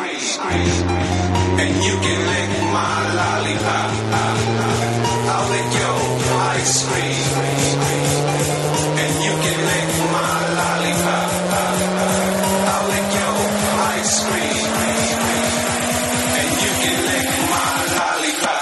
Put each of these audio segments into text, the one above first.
and you can lick my lollipop. I'll lick your ice cream, and you can lick my lollipop. I'll lick your ice cream, and you can lick my lollipop.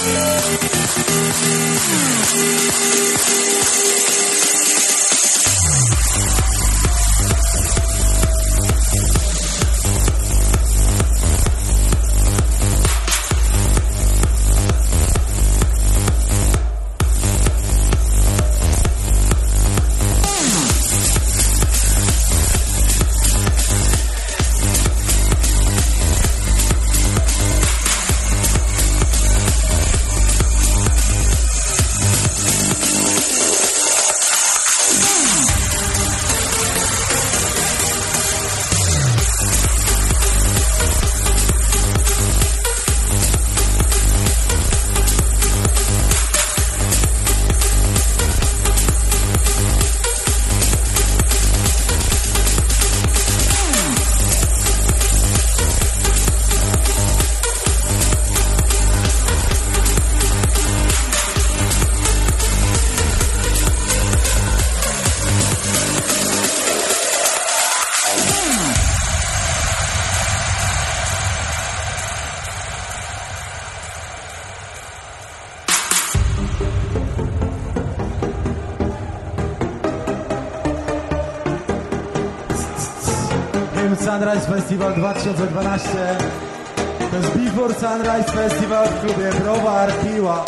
Sunrise Festival 2012. To jest Before Sunrise Festival w klubie Browar Piła.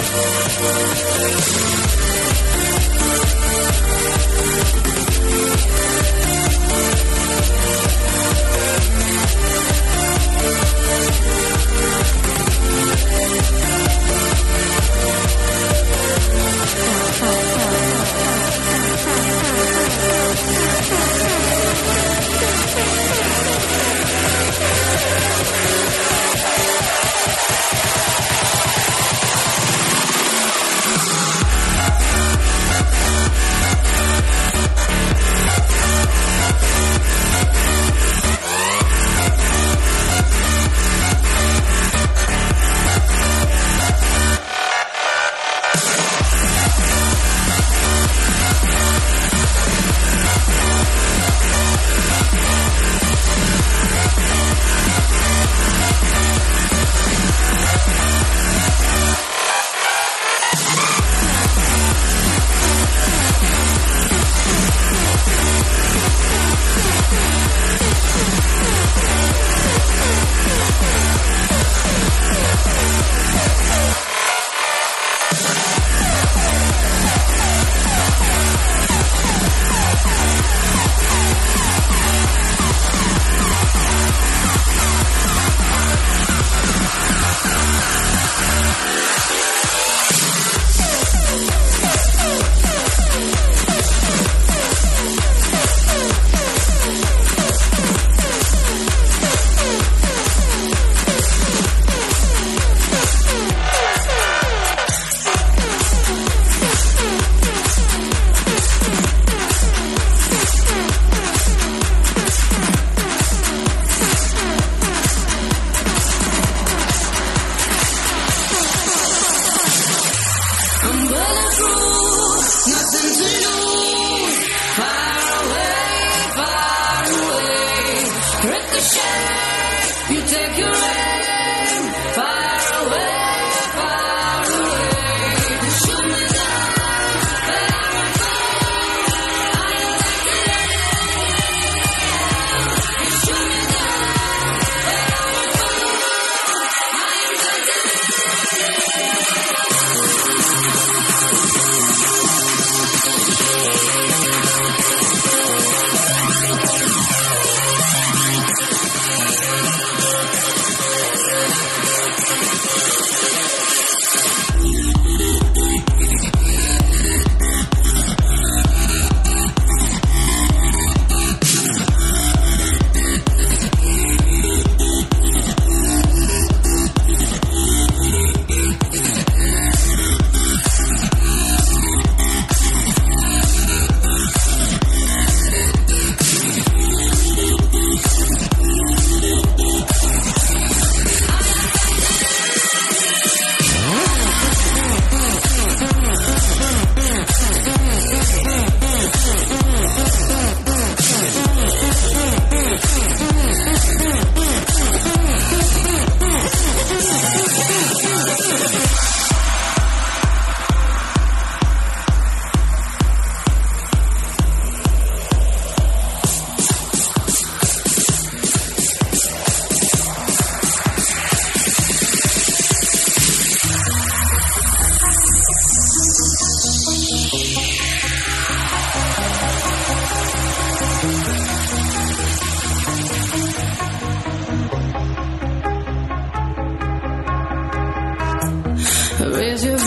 Raise your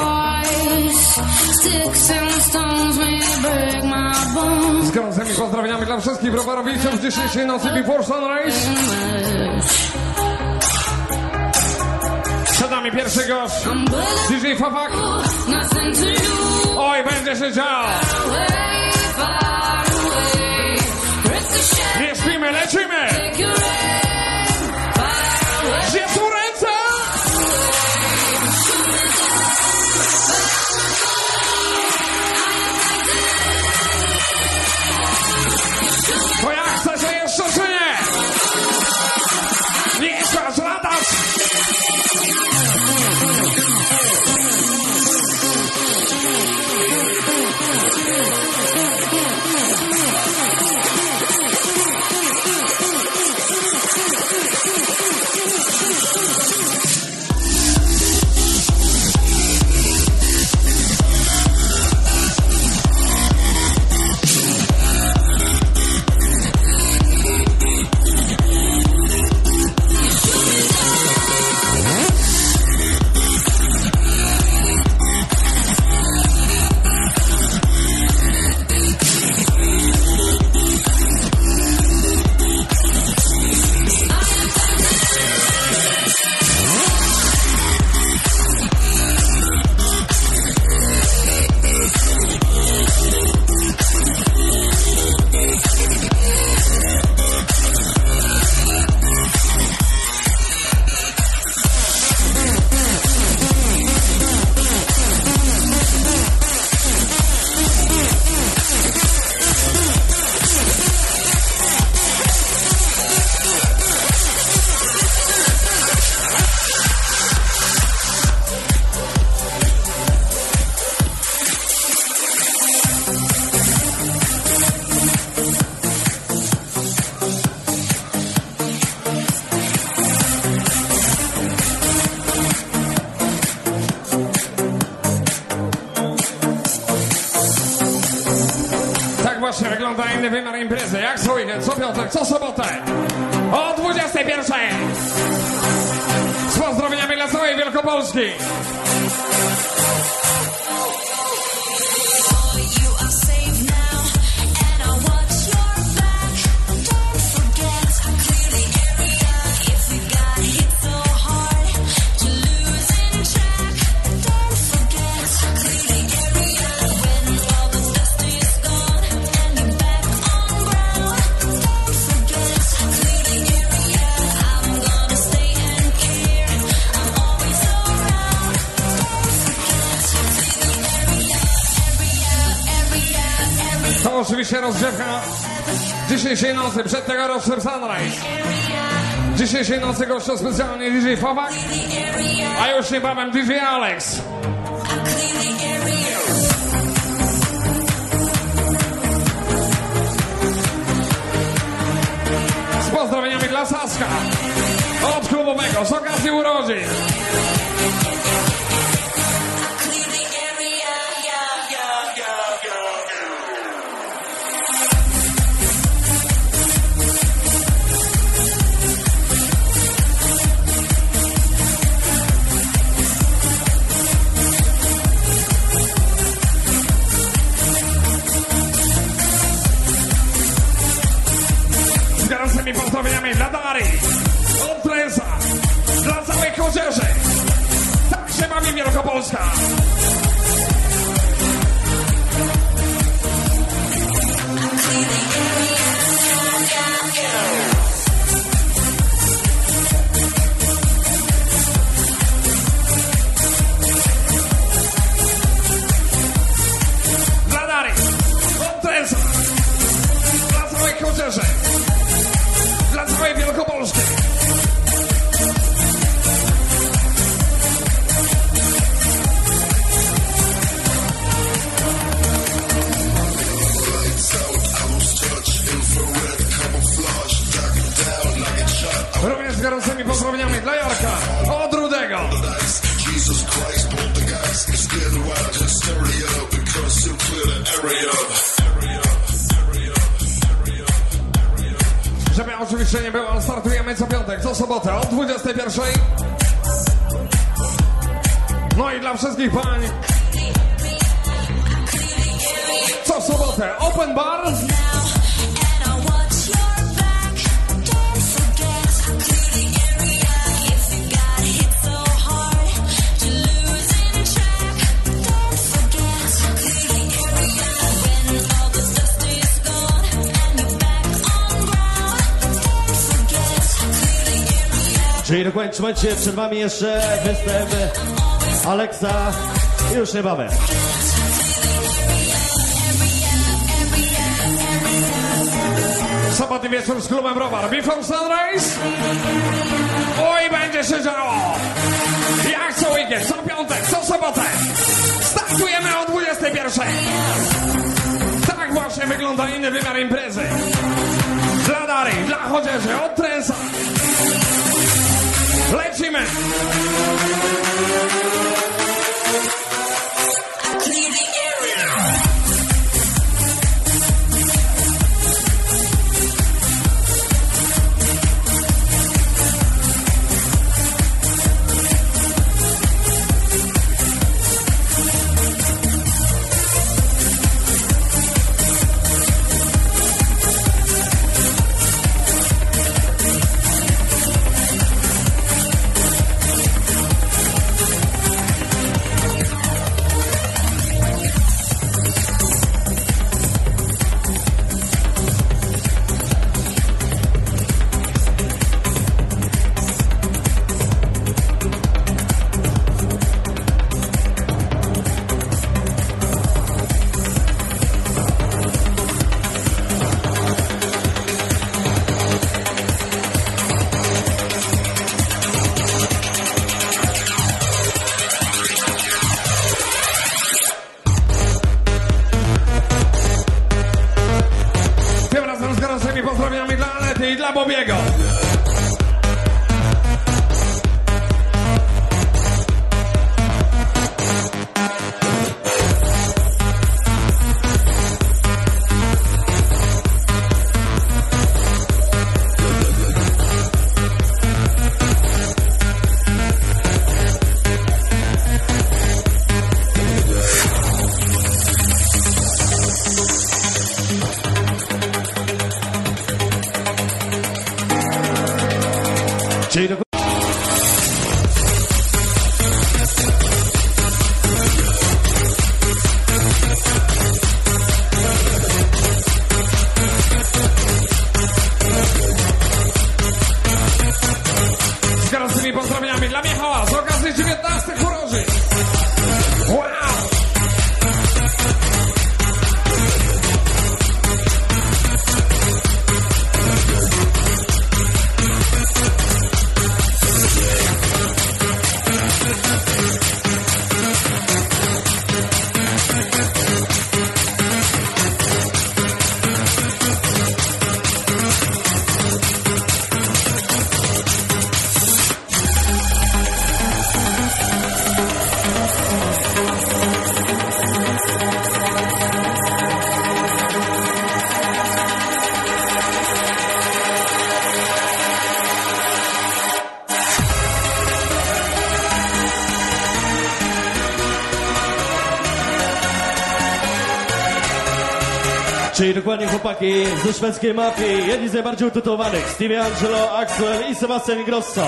voice. Sticks and stones may break my bones. Z gorącymi pozdrowieniami dla wszystkich browarowiczów dzisiejszej nocy Before Sunrise. Przed nami pierwszy gość, DJ Fafak. Oj, będzie się działo. Nie śpimy, lecimy! Gdzie są ręce? To jak chcecie jeszcze czy nie? Nie chcesz latać! wygląda inny wymiar imprezy. Jak co weekend, co piątek, co sobotę. O 21. Z pozdrowieniami dla całej Wielkopolski. To oczywiście rozgrzewka dzisiejszej nocy, przed tegorocznym Sunrise. Dzisiejszej nocy gościu specjalnie DJ Fowak, a już niebawem DJ Alex. Z pozdrowieniami dla Saska od klubowego, z okazji urodzin. Pozdrowieniami dla Dari, od Presa, dla całej Chodzieży. Tak się bawi Wielkopolska. Dla Dari, od Presa, dla całej Chodzieży. Dla całej Wielkopolski. Również z gorącymi pozdrowieniami dla Jarka od Rudego. Żeby oczywiście nie było, startujemy co piątek, co sobotę od 21. No i dla wszystkich pań co sobotę open bar. Czyli dokładnie trzymajcie, przed wami jeszcze występ Alexa już niebawem. Sobotny wieczór z klubem Browar Before Sunrise. Oj, będzie się działo. Jak co weekend, co piątek, co sobotę. Startujemy o 21. Tak właśnie wygląda inny wymiar imprezy. Dla Dari, dla Chodzieży, od Trensa. Lecimy! Czyli dokładnie chłopaki ze szwedzkiej mafii, jedni z najbardziej utytułowanych, Stevie Angelo, Axwell i Sebastian Ingrosso.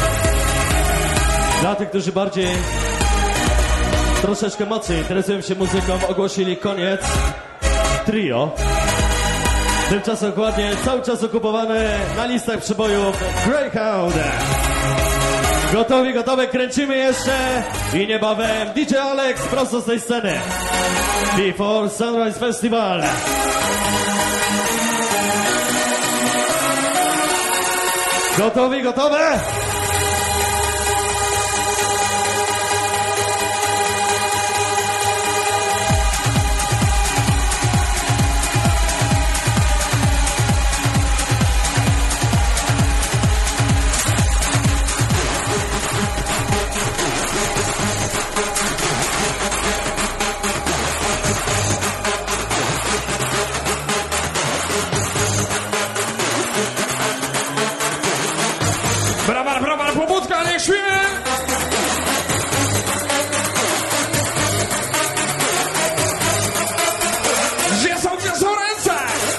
Dla tych, którzy bardziej troszeczkę mocniej interesują się muzyką, ogłosili koniec trio. Tymczasem dokładnie cały czas okupowany na listach przebojów Greyhound. Gotowi, gotowe, kręcimy jeszcze i niebawem DJ Alex prosto z tej sceny. Before Sunrise Festival. Gotowi, gotowe? Brawar, pobudka, niech śpimy! Gdzie są ręce?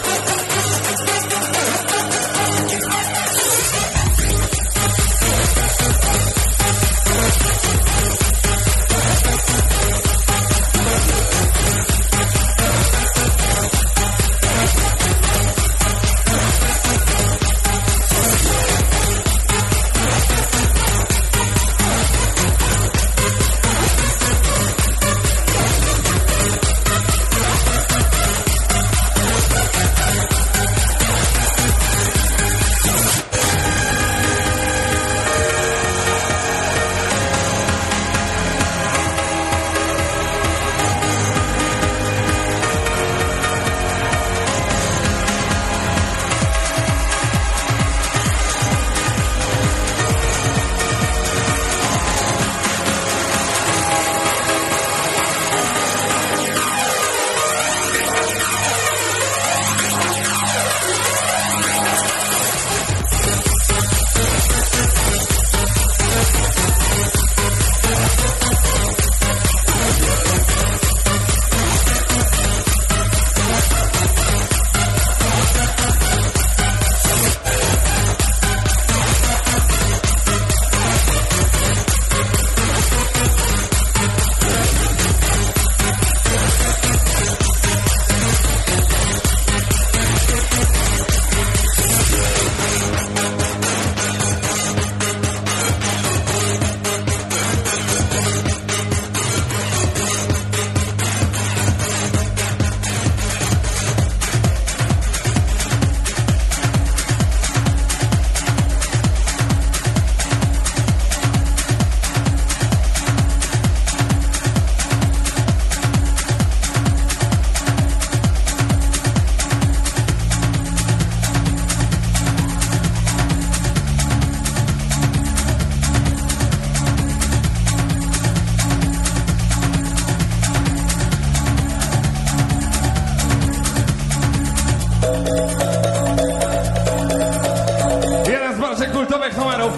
Kultowych numerów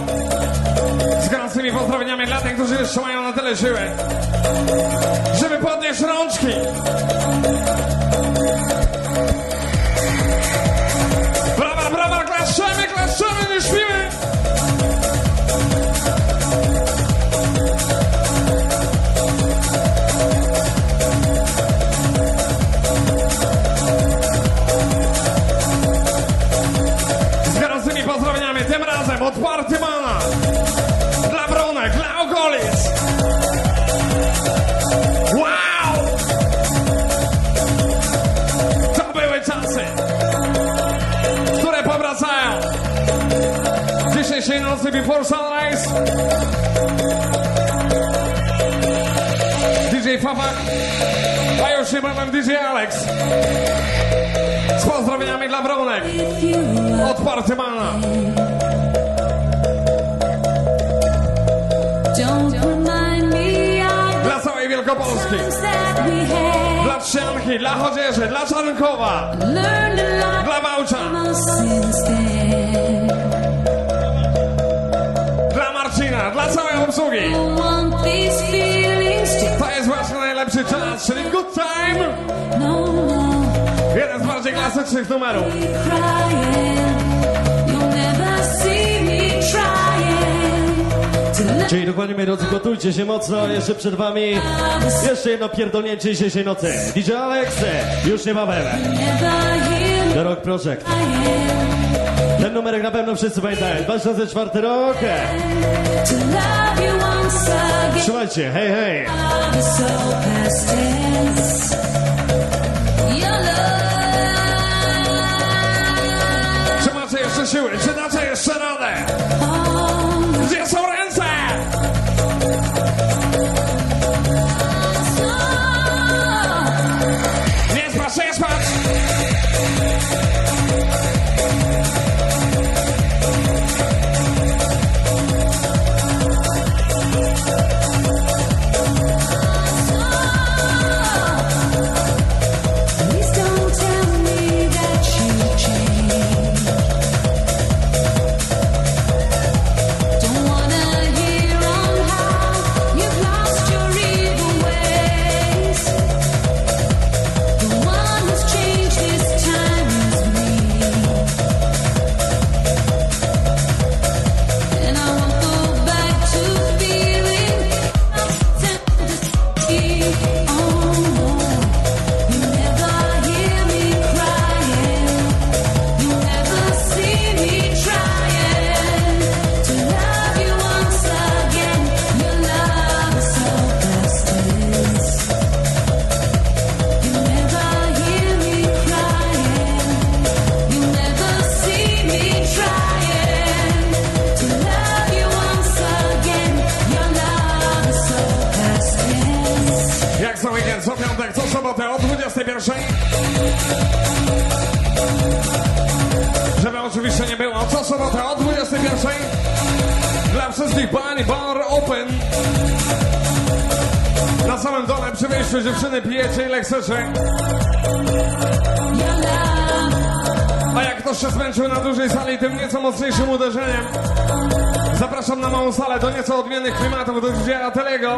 z gorącymi pozdrowieniami dla tych, którzy jeszcze mają na tyle siły, żeby podnieść rączki. Brawa, klaszczemy, nie śpimy. Pozdrowieniami tym razem od Partymana dla Bronek, dla okolic. Wow! To były czasy, które powracają. Dzisiejszej nocy Before Sunrise DJ Fafak, a już niebawem DJ Alex. Z pozdrowieniami dla Bronek od Partymana. Dla całej Wielkopolski, dla Trzcianki, dla Chodzieży, dla Czarnkowa, dla Wałcza, dla Marcina, dla całej obsługi. To jest właśnie najlepszy czas, czyli good time. Jeden z najbardziej klasycznych numerów. Czyli dokładnie, moi drodzy, gotujcie się mocno, jeszcze przed wami jeszcze jedno pierdolnięcie dzisiejszej nocy. DJ Alex, już niebawem. The Rock Project. Ten numerek na pewno wszyscy pamiętają. 2004 rok. Trzymajcie, hej, hej. Czy macie jeszcze siły? Czy dacie jeszcze radę? Gdzie są ręce? Nie spać, nie spać! Co piątek, co sobotę o 21. Żeby oczywiście nie było, co sobotę o 21. Dla wszystkich pań bar open. Na samym dole przy wyjściu dziewczyny pijecie ile chcecie. A jak ktoś się zmęczył na dużej sali tym nieco mocniejszym uderzeniem, zapraszam na małą salę do nieco odmiennych klimatów do DJ Ateliego.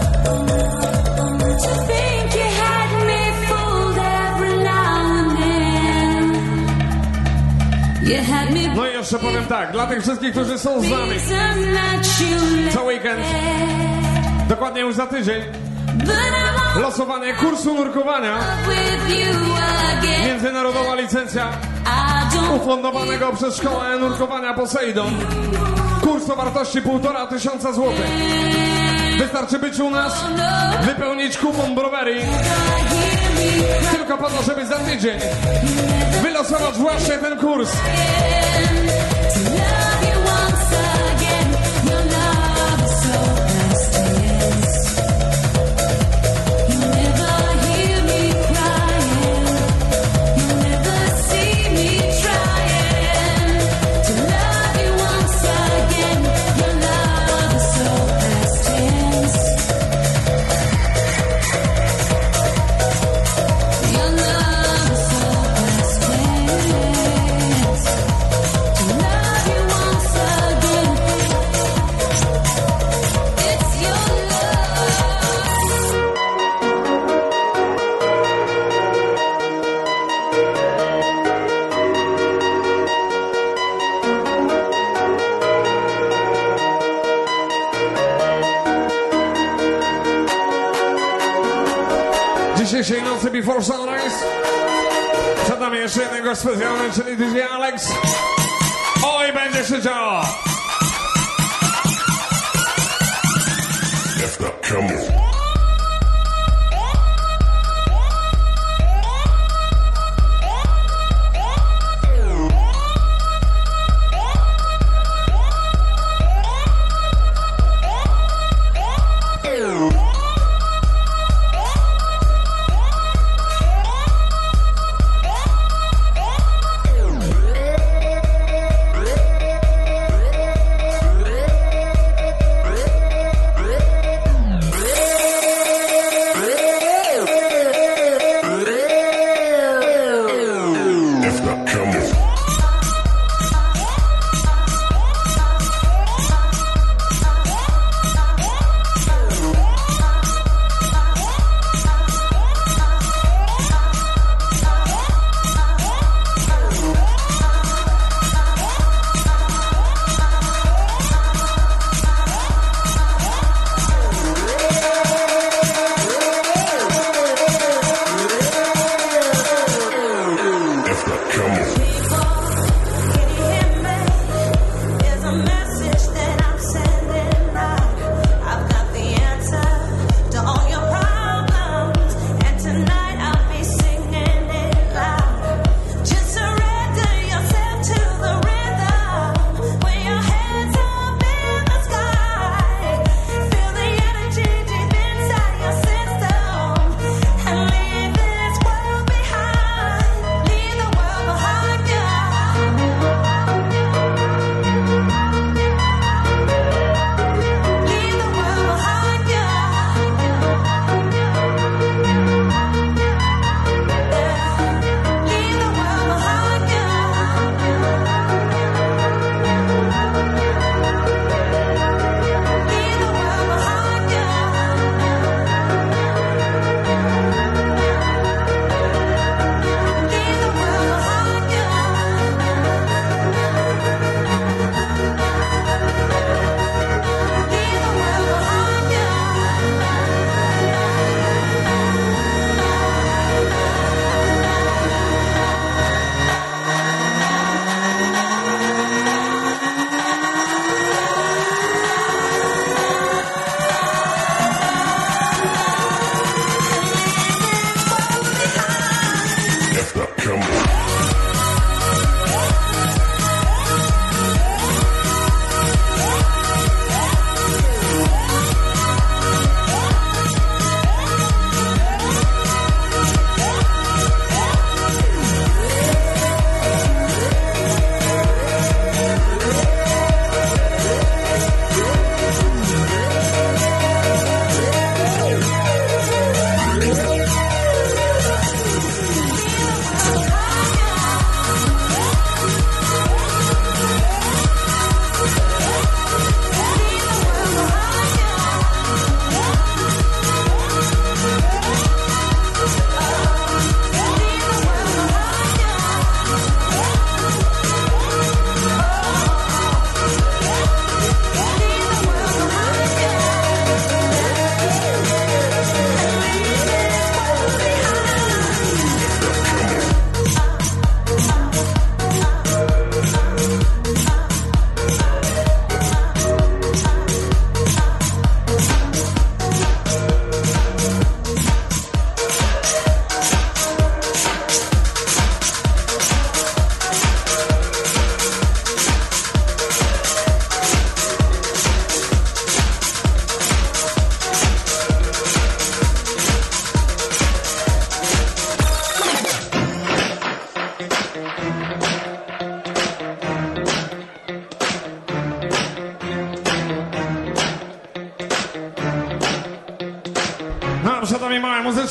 No i jeszcze powiem tak, dla tych wszystkich, którzy są z nami co weekend, dokładnie już za tydzień, losowanie kursu nurkowania, międzynarodowa licencja ufundowanego przez szkołę nurkowania Poseidon, kurs o wartości 1500 zł. Wystarczy być u nas, wypełnić kupon Browery, tylko po to, żeby za tydzień wylosować właśnie ten kurs. Dzisiejszej nocy Before Sunrise przed nami jeszcze jednego specjalnego, czyli DJ Alex. Oj, będzie się działo!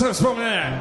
najlepsze wspomnienie.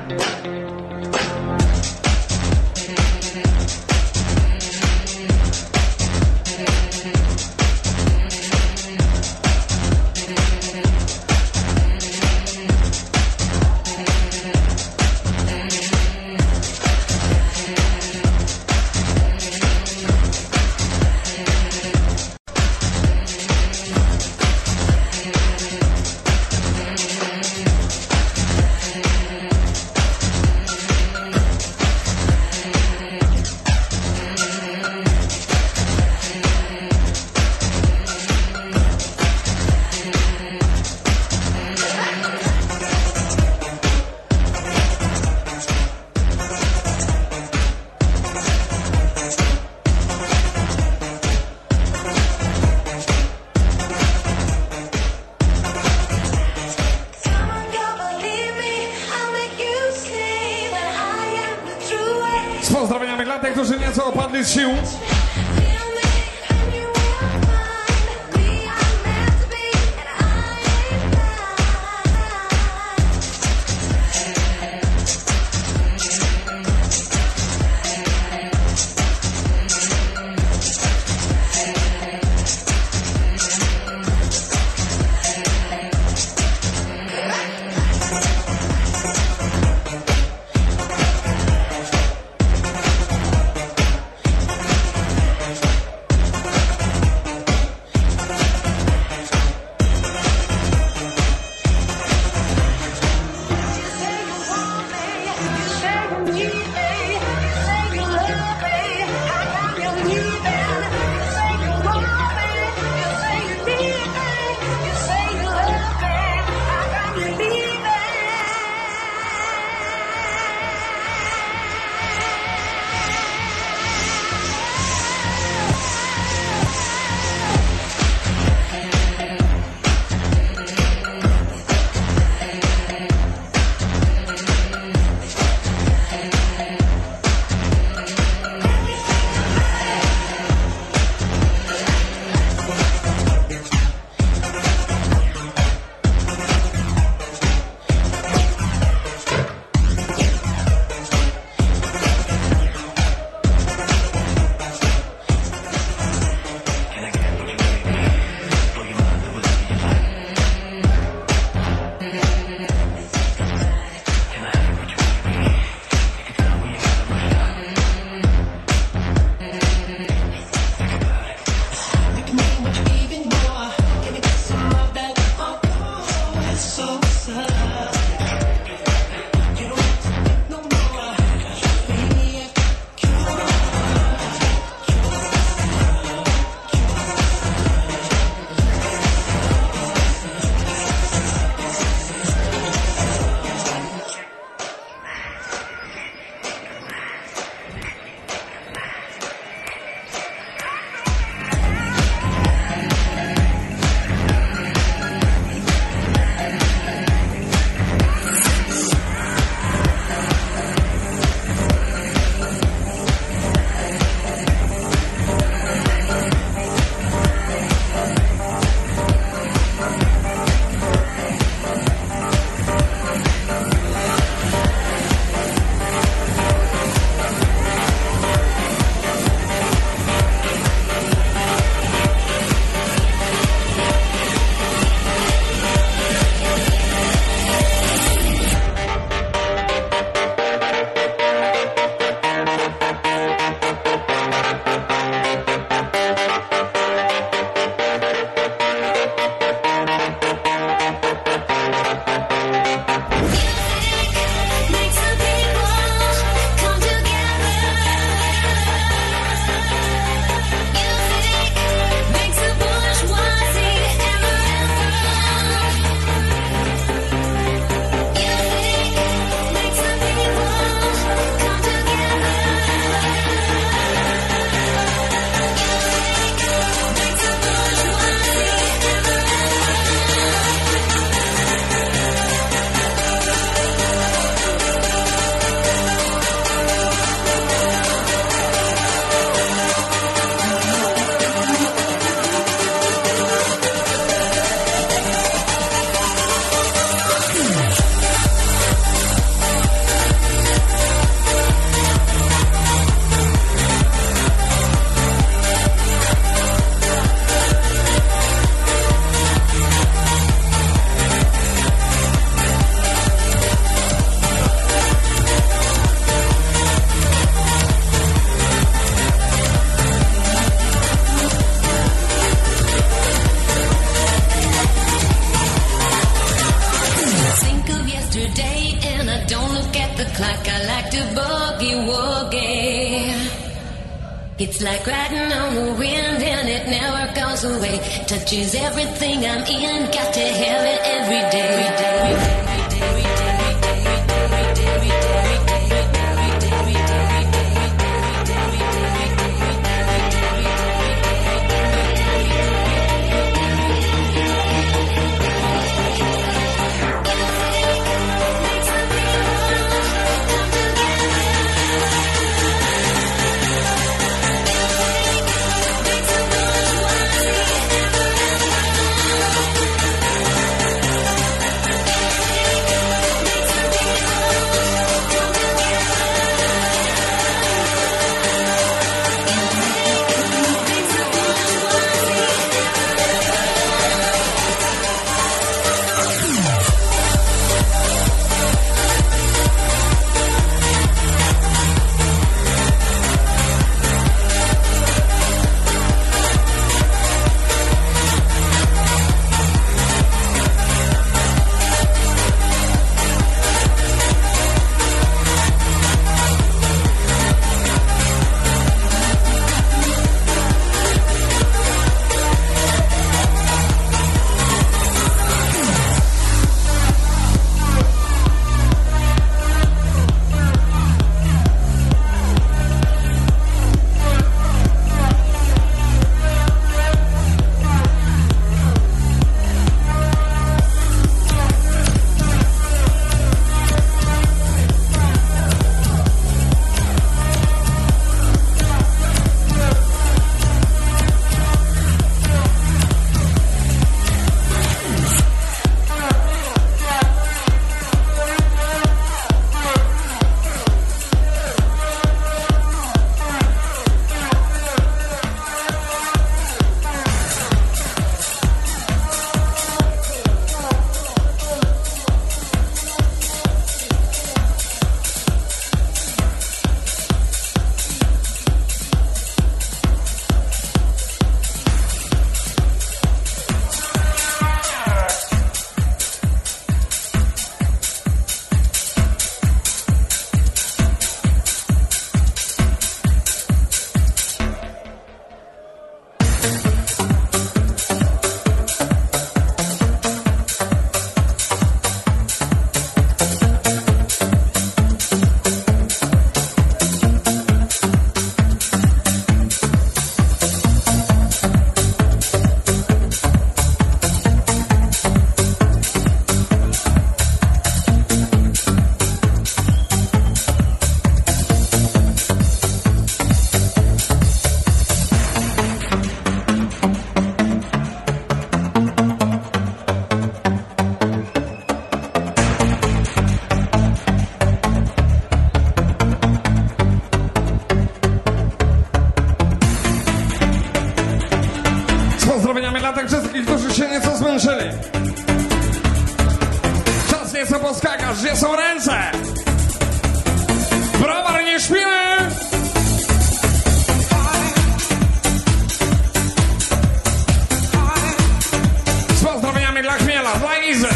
Z pozdrowieniami dla tych, którzy nieco opadli z sił. like I like to boogie woogie. It's like riding on the wind and it never goes away. Touches everything I'm in, got to have it every day. Every day, every day. Pozdrowieniami dla tych wszystkich, którzy się nieco zmęczyli. Czas nieco poskakać, gdzie są ręce? Browar, nie śpimy! Z pozdrowieniami dla Chmiela, dla Izy.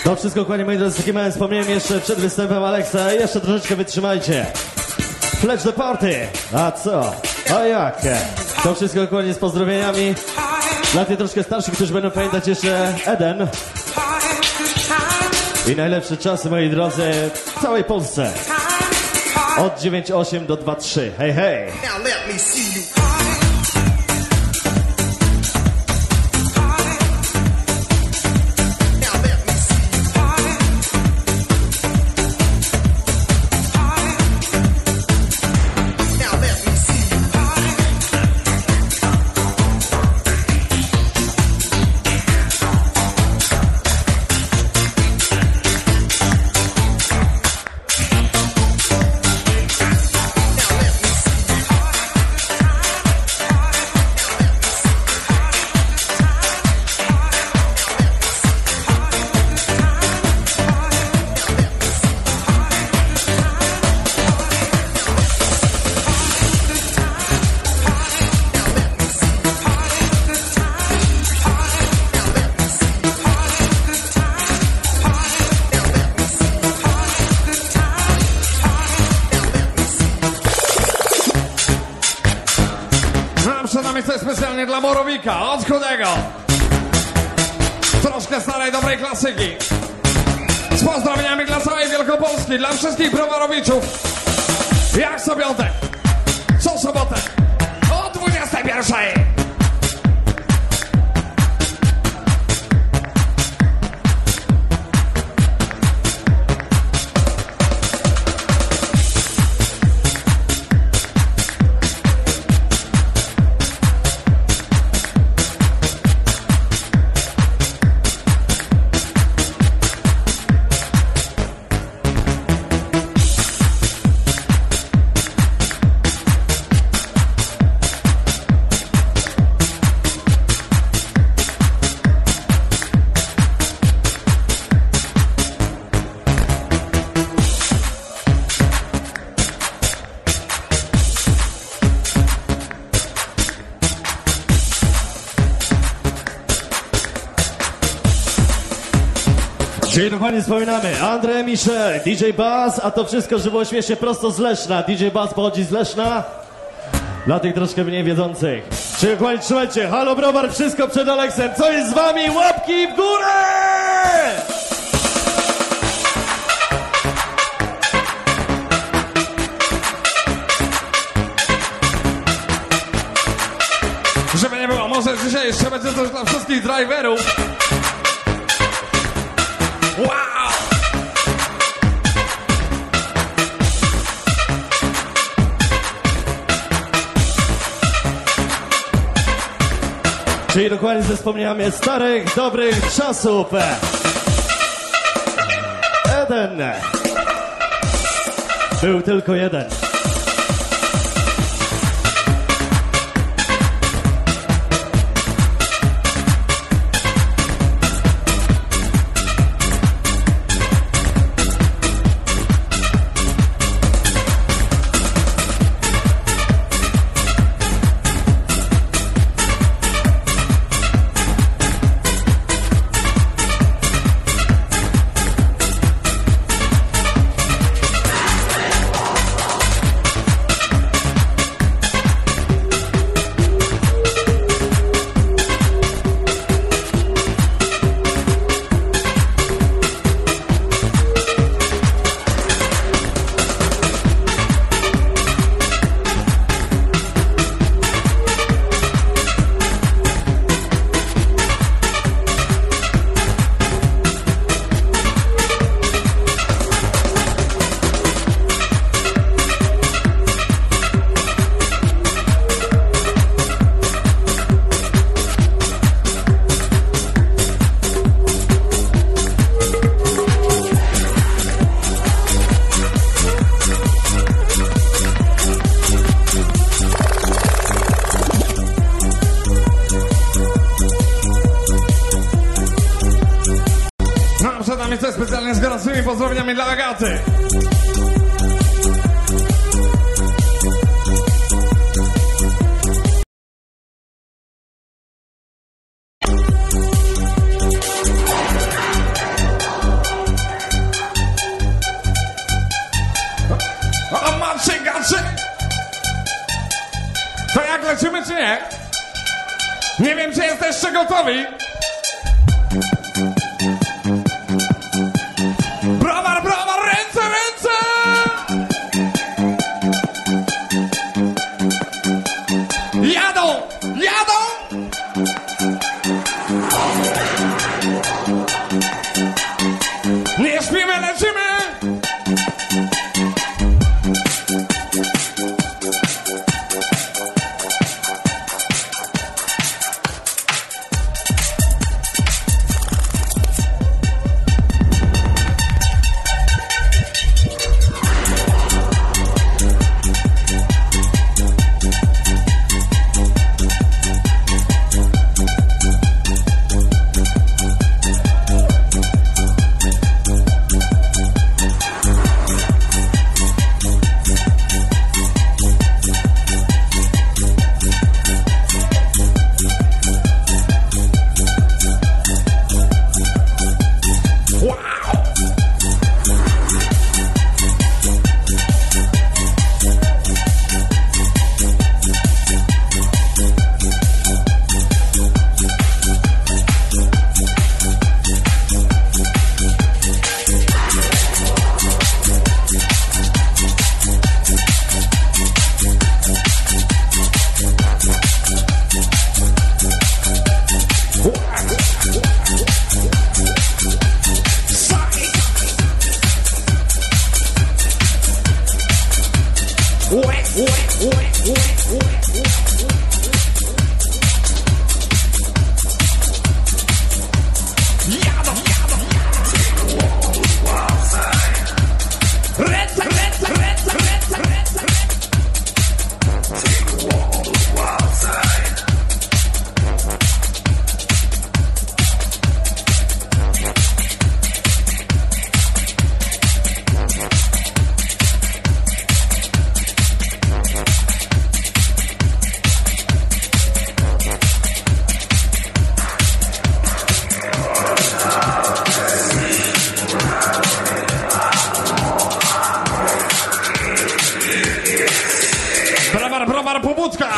To wszystko, kłanie moi drodzy, takie małe wspomniałem jeszcze przed występem Alexa. Jeszcze troszeczkę wytrzymajcie. Pledge the party. A co? A jak? To wszystko, kłanie z pozdrowieniami. Dla tych troszkę starszych, którzy będą pamiętać jeszcze Eden. I najlepsze czasy, moi drodzy, w całej Polsce. Od 9.8 do 2.3. Hej, hej! Now let me see you. Specjalnie dla Borowika, od Chudego. Troszkę starej, dobrej klasyki. Z pozdrowieniami dla całej Wielkopolski, dla wszystkich browarowiczów. Jak co piątek, co sobotę, o 21. Czyli dokładnie wspominamy André Michel, DJ Buzz, a to wszystko, że było śmiesznie prosto z Leszna. DJ Buzz pochodzi z Leszna. Dla tych troszkę mniej wiedzących. Czyli dokładnie trzymajcie, halo browar, wszystko przed Aleksem. Co jest z wami? Łapki w górę! Żeby nie było, może dzisiaj jeszcze będzie coś dla wszystkich driverów. Wow! Czyli dokładnie ze wspomnieniami starych, dobrych czasów. Eden. Był tylko jeden. Specjalnie z gorącymi pozdrowieniami dla Agaty. lecimy czy nie? Nie wiem, czy jesteście gotowi. Browar, browar, ręce, ręce! Jadą, jadą! Nie śpimy, lecimy! Browar, pobudka!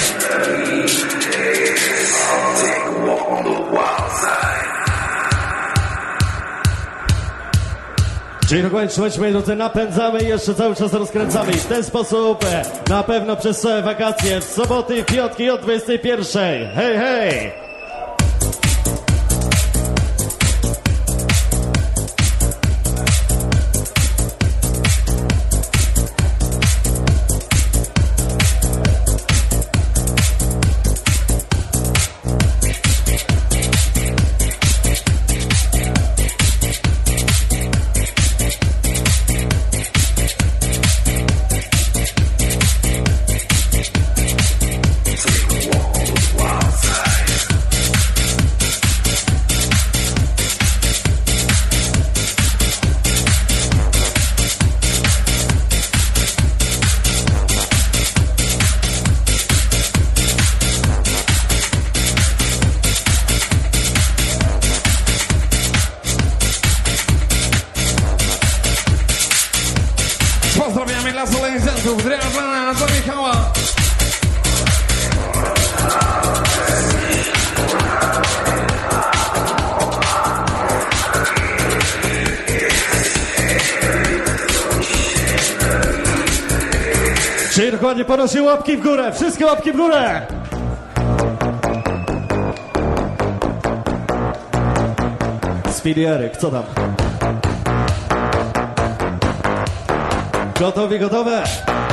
Czyli dokładnie, trzymajcie, moi drodzy, napędzamy i jeszcze cały czas rozkręcamy. I w ten sposób na pewno przez całe wakacje, w soboty i piątki o 21. Hej, hej! Pozdrawiamy dla solenizantów, Dreazana, do Michała. Czyli dokładnie podnosi łapki w górę, wszystkie łapki w górę! Speedy Eryk, co tam? Gotowi, gotowe?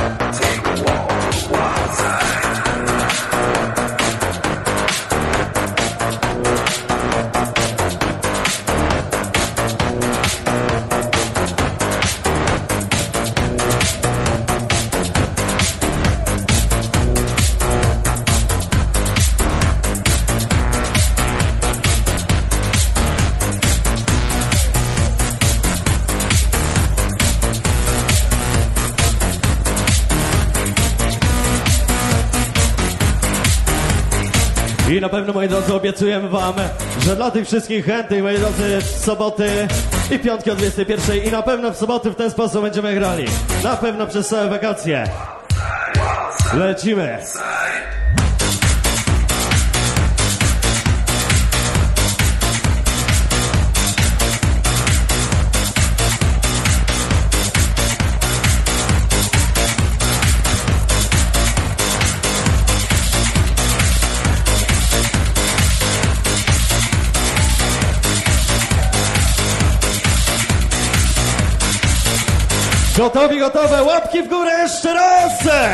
I na pewno, moi drodzy, obiecujemy wam, że dla tych wszystkich chętnych, moi drodzy, w soboty i piątki o 21 i na pewno w soboty w ten sposób będziemy grali. Na pewno przez całe wakacje. Lecimy. Gotowi, gotowe, łapki w górę jeszcze raz!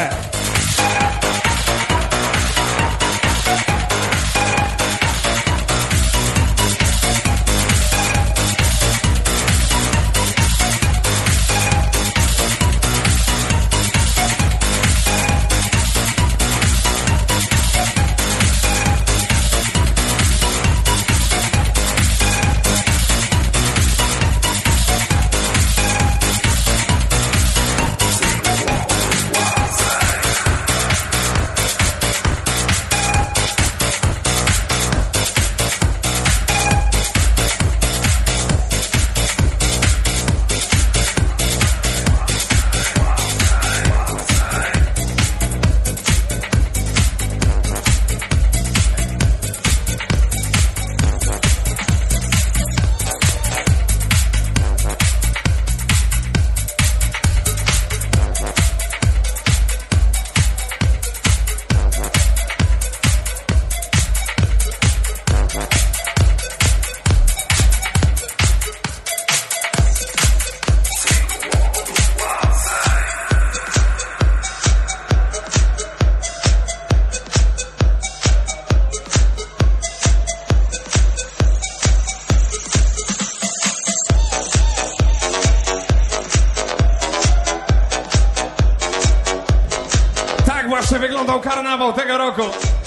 Właśnie wyglądał karnawał tego roku.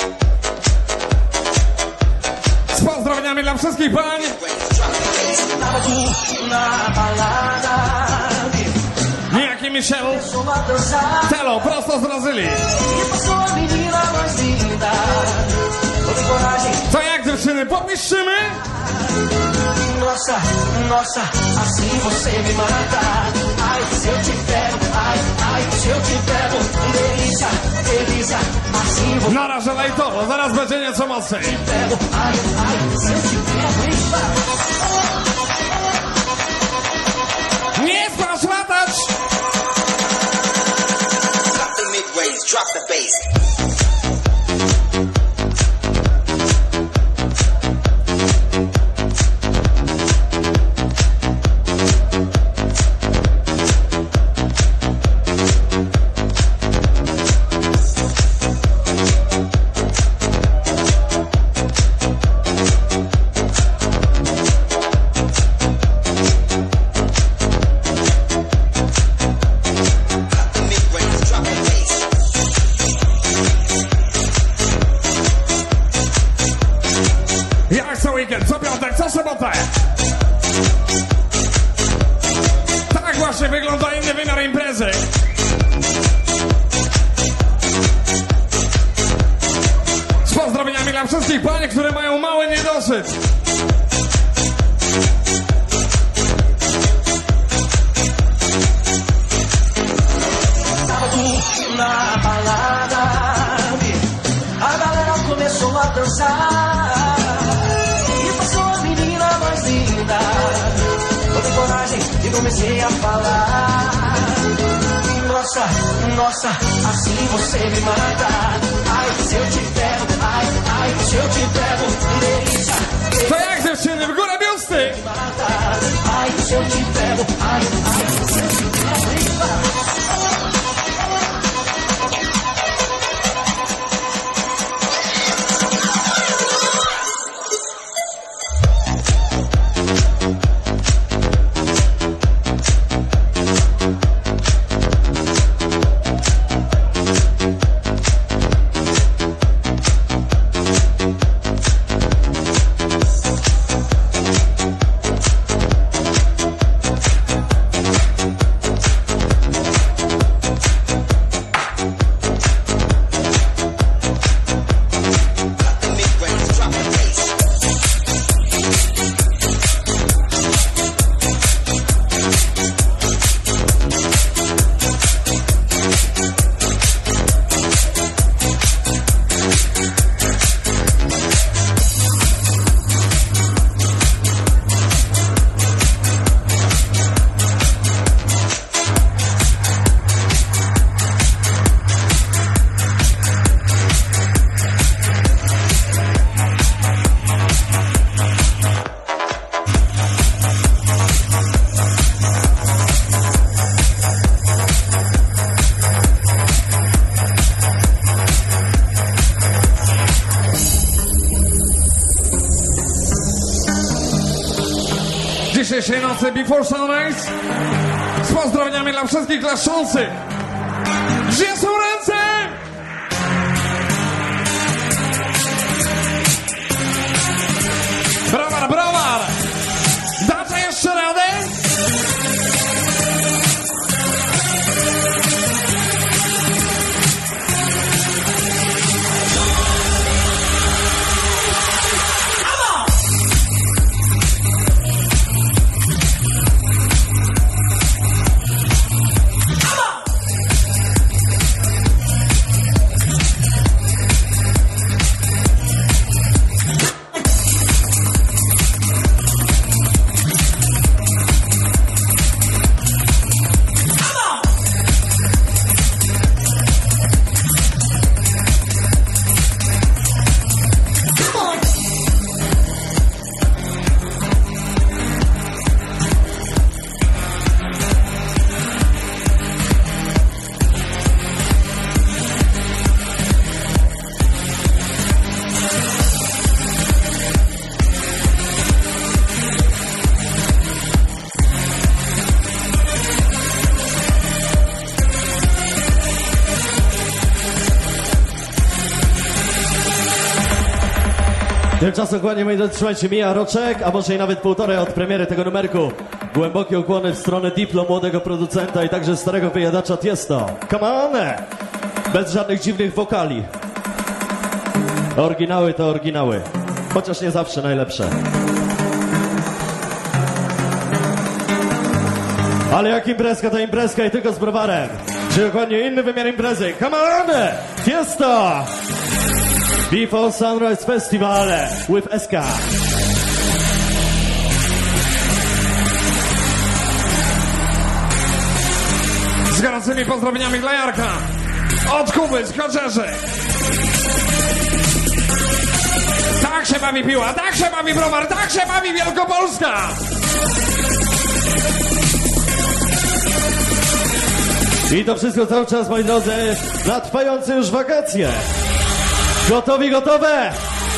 Z pozdrowieniami dla wszystkich pań. Niejaki Michel Telo, prosto z Brazylii. To jak dziewczyny, popiszczymy? Nossa, nossa, assim você me mata. Ai, se eu te pego, ai, ai, se eu te pego. Delícia, delícia, assim você Na razie lajtowo, zaraz będzie nieco mocniej. me pego. Ai, ai, se eu te pego, Nie spasz latać! Drop the mid-range, drop the bass. Jak co weekend, co piątek, co sobotę. Tak właśnie wygląda inny wymiar imprezy. Z pozdrowieniami dla wszystkich pań, które mają mały niedosyt. na balada. A galera começou a dançar e passou a menina mais linda. Tomei coragem e comecei a falar. Nossa, nossa, assim você me mata. Ai, se eu te pego, ai, ai, se eu te pego, delícia. To jak dziewczyny, w górę biusty! Ai, se eu te pego, ai, ai, se eu te pego. dzisiejszej nocy Before Sunrise. Z pozdrowieniami dla wszystkich klaszczących. Gdzie są ręce? Browar, browar! Dacie jeszcze radę? Tymczasem kłanie, moi drodzy, trzymajcie, mija roczek, a może i nawet półtorej od premiery tego numerku. Głębokie ukłony w stronę Diplo, młodego producenta i także starego wyjadacza Tiesto. Come on! Bez żadnych dziwnych wokali. Oryginały to oryginały. Chociaż nie zawsze najlepsze. Ale jak imprezka to imprezka i tylko z browarem. Czy dokładnie inny wymiar imprezy. Come on! Tiesto! Before Sunrise Festival with SK. Z gorącymi pozdrowieniami dla Jarka. Od Kuby, z Choczerzy. Tak się bawi piła, tak się bawi browar, tak się bawi Wielkopolska. I to wszystko cały czas, moi drodzy, na trwające już wakacje. Gotowi, gotowe?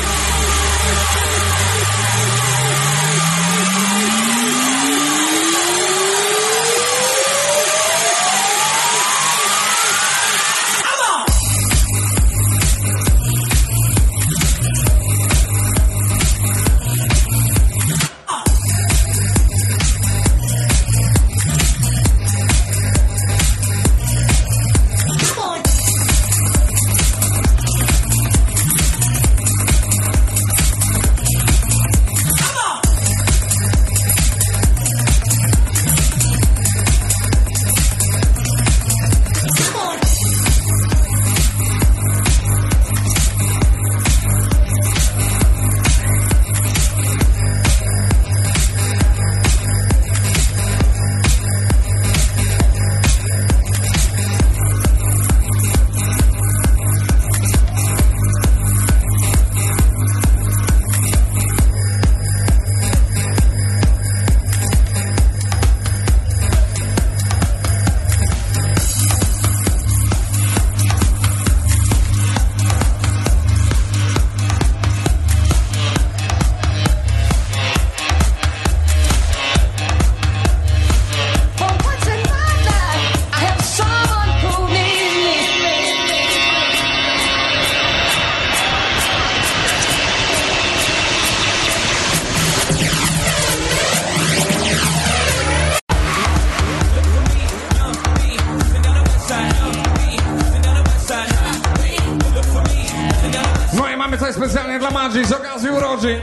Specjalnie dla Madzi z okazji urodzin.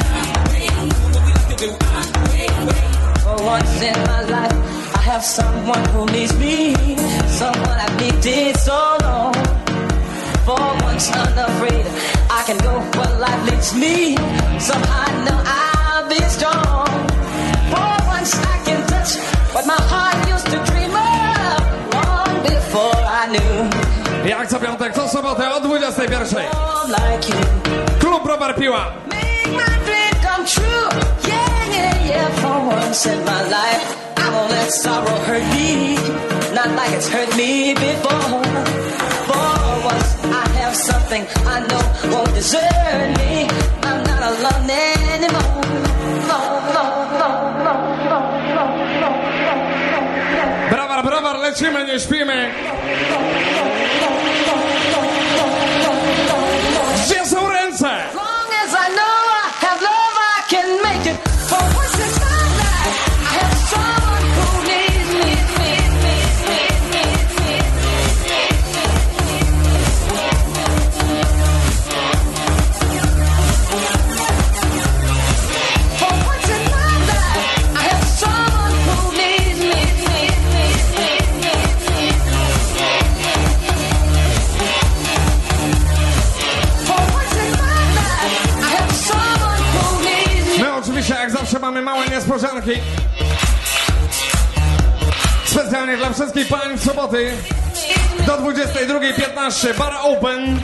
For once in my life, I have someone who needs me, someone I've needed so long. For once unafraid, I can go where life leads me. Somehow I know I'll be strong. For once I can touch what my heart used to dream of long before I knew. Jak co piątek, co sobotę o 21:00. Klub Browar Piła. Make my dream come true. Yeah, yeah, yeah. For once in my life, I won't let sorrow hurt me. Not like it's hurt me before. For once I have something I know won't desert me. I'm not alone anymore. No, no, no, no. lecimy, nie śpimy. Gdzie są ręce? As long as I know I have love, I can make it. For once in my life, I have someone who needs me. For once in my life, I have someone who needs me. For once in my life, I have someone who needs me. My oczywiście jak zawsze mamy małe niespodzianki. Specjalnie dla wszystkich pań w soboty do 22:15 bar open.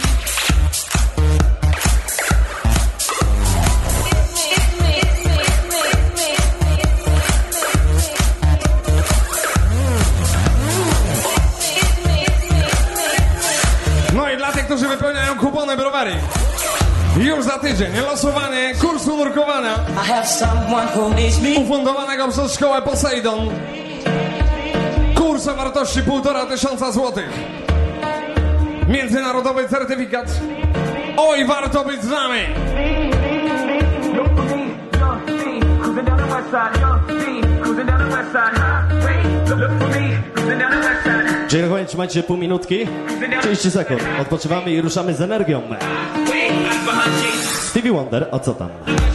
No i dla tych, którzy wypełniają kupony browary. Już za tydzień losowanie kursu nurkowania I have someone who needs me. ufundowanego przez szkołę Poseidon. Kurs o wartości 1500 złotych. Międzynarodowy certyfikat. Oj, warto być z nami! Czyli dokładnie trzymajcie pół minutki, 30 sekund. Odpoczywamy i ruszamy z energią. Stevie Wonder, a co tam?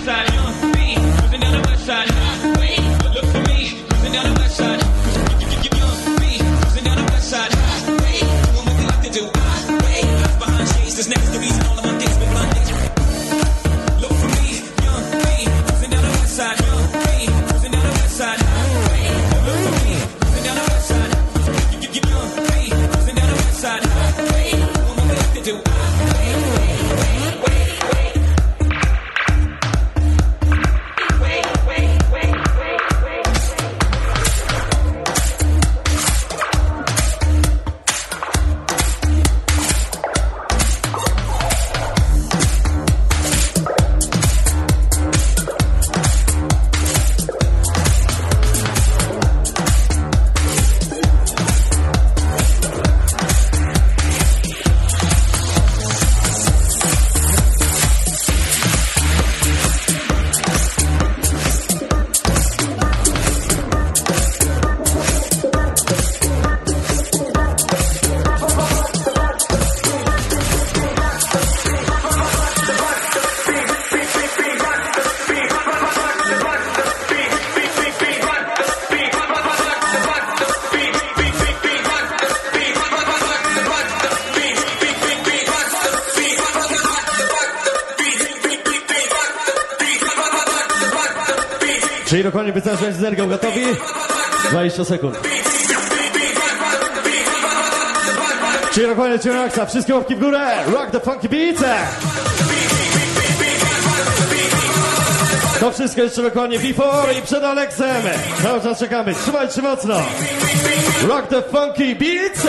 Czyli dokładnie wyznaczać z energią, gotowi? 20 sekund. Czyli dokładnie lecimy na akcja, wszystkie łapki w górę, rock the funky beat! To wszystko jeszcze dokładnie before i przed Aleksem. Cały czas czekamy, trzymajcie mocno. Rock the funky beat!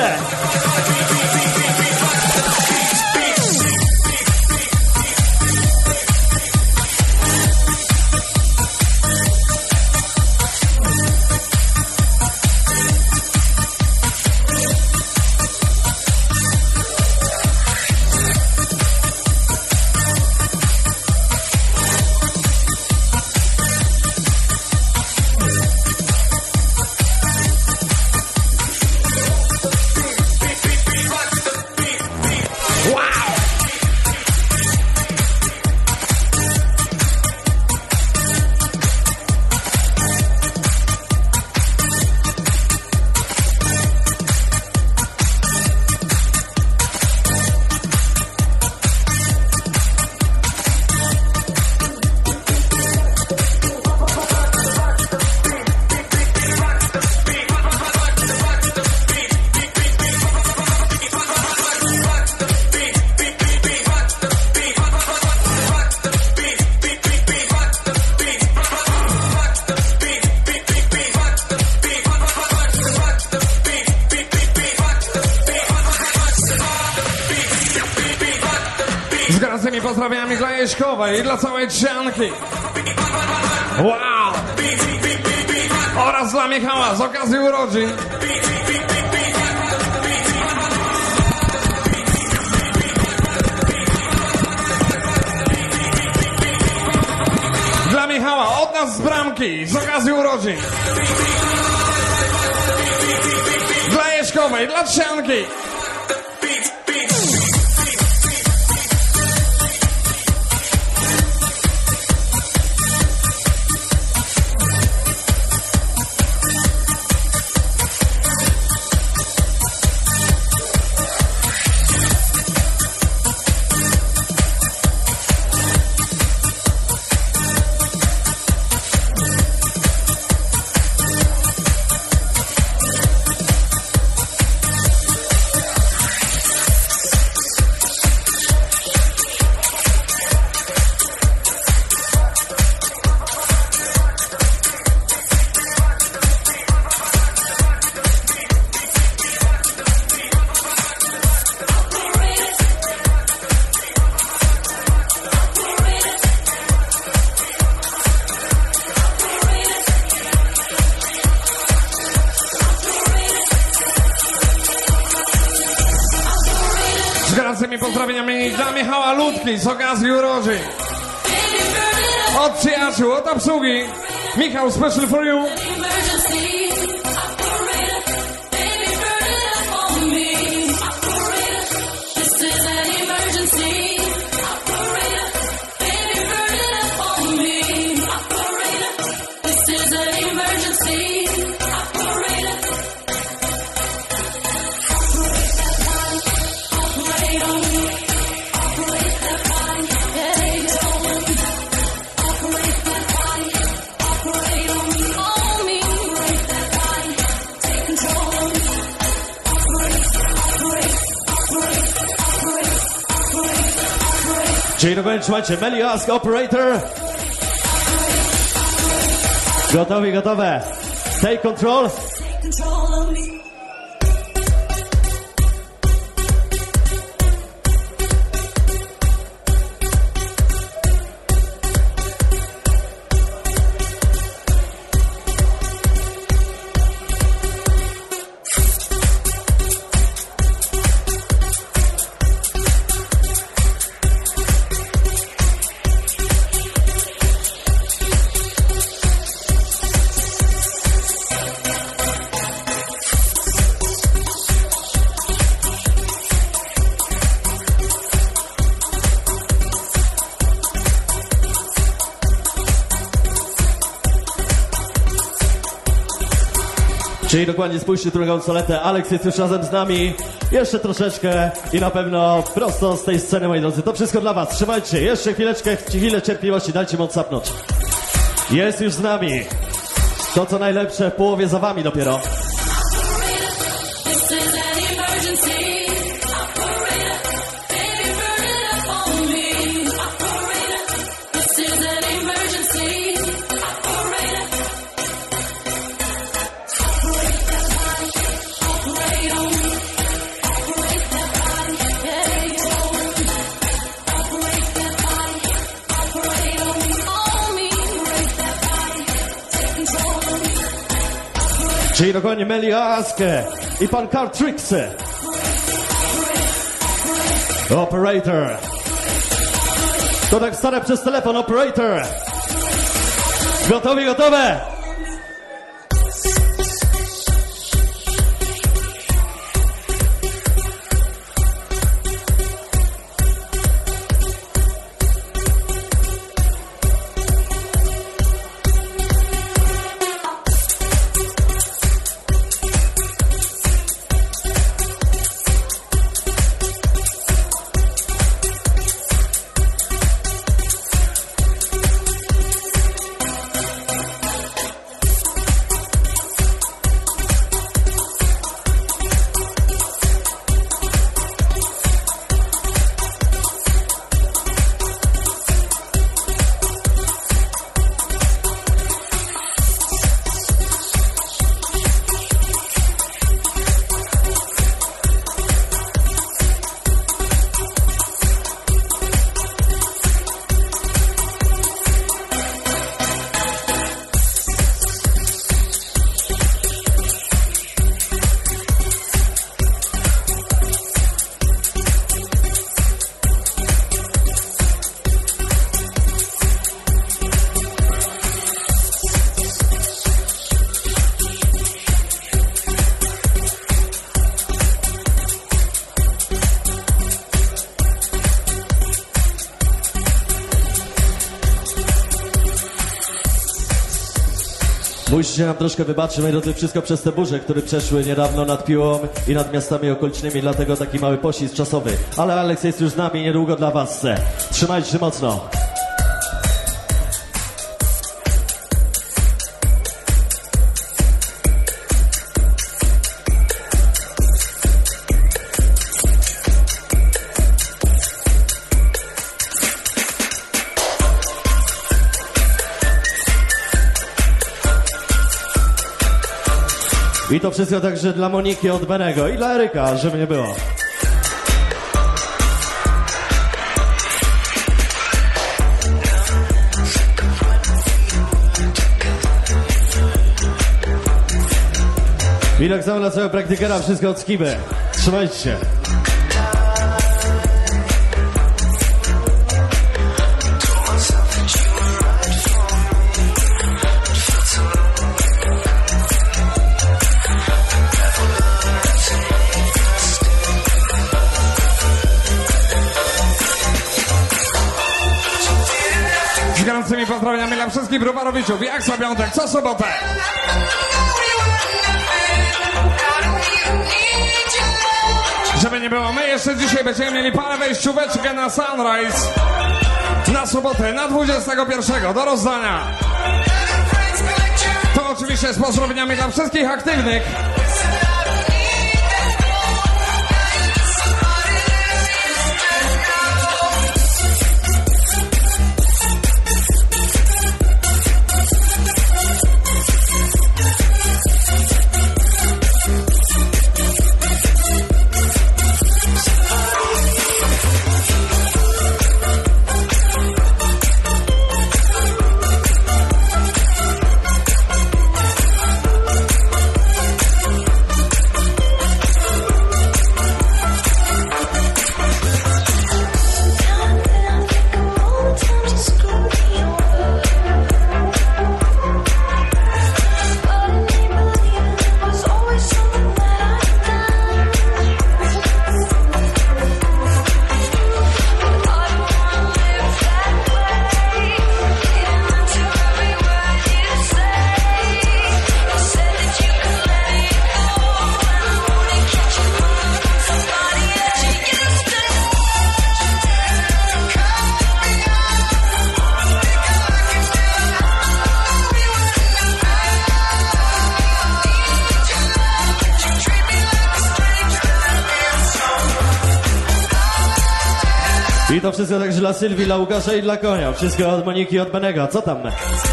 Z gorącymi pozdrawiami dla Jeśkowej i dla całej Trzcianki. Wow! Oraz dla Michała z okazji urodzin. was z bramki, z okazji urodzin. Dla Jeżkowej, dla Trzcianki. Z gorącymi pozdrowieniami dla Michała Ludki z okazji urodzin. Od przyjaciół, od obsługi. Michał, special for you. Czyli dokładnie trzymajcie, Meli Ask, operator. Gotowi, gotowe. Take control. Czyli dokładnie spójrzcie drugą konsoletę. Alex jest już razem z nami. Jeszcze troszeczkę i na pewno prosto z tej sceny, moi drodzy. To wszystko dla was. Trzymajcie. Jeszcze chwileczkę, chwilę cierpliwości. Dajcie moc sapnąć. Jest już z nami. To co najlepsze w połowie za wami dopiero. Czyli dokładnie Meli Ask i pan Carl Tricks. Operator. To tak stare przez telefon, operator. Gotowi, gotowe. Musicie nam troszkę wybaczyć, moi drodzy, wszystko przez te burze, które przeszły niedawno nad Piłą i nad miastami okolicznymi, dlatego taki mały poślizg czasowy. Ale Alex jest już z nami niedługo dla was. Trzymajcie się mocno. I to wszystko także dla Moniki od Benego i dla Eryka, żeby nie było. I tak samo dla całego praktykera, wszystko od Skiby. Trzymajcie się. Z gorącymi pozdrowieniami dla wszystkich browarowiczów, jak co piątek, co sobotę. Żeby nie było, my jeszcze dzisiaj będziemy mieli parę wejścióweczkę na Sunrise na sobotę, na 21 do rozdania. To oczywiście z pozdrowieniami dla wszystkich aktywnych. I to wszystko także dla Sylwii, dla Łukasza i dla Konia. Wszystko od Moniki i od Benego. Co tam?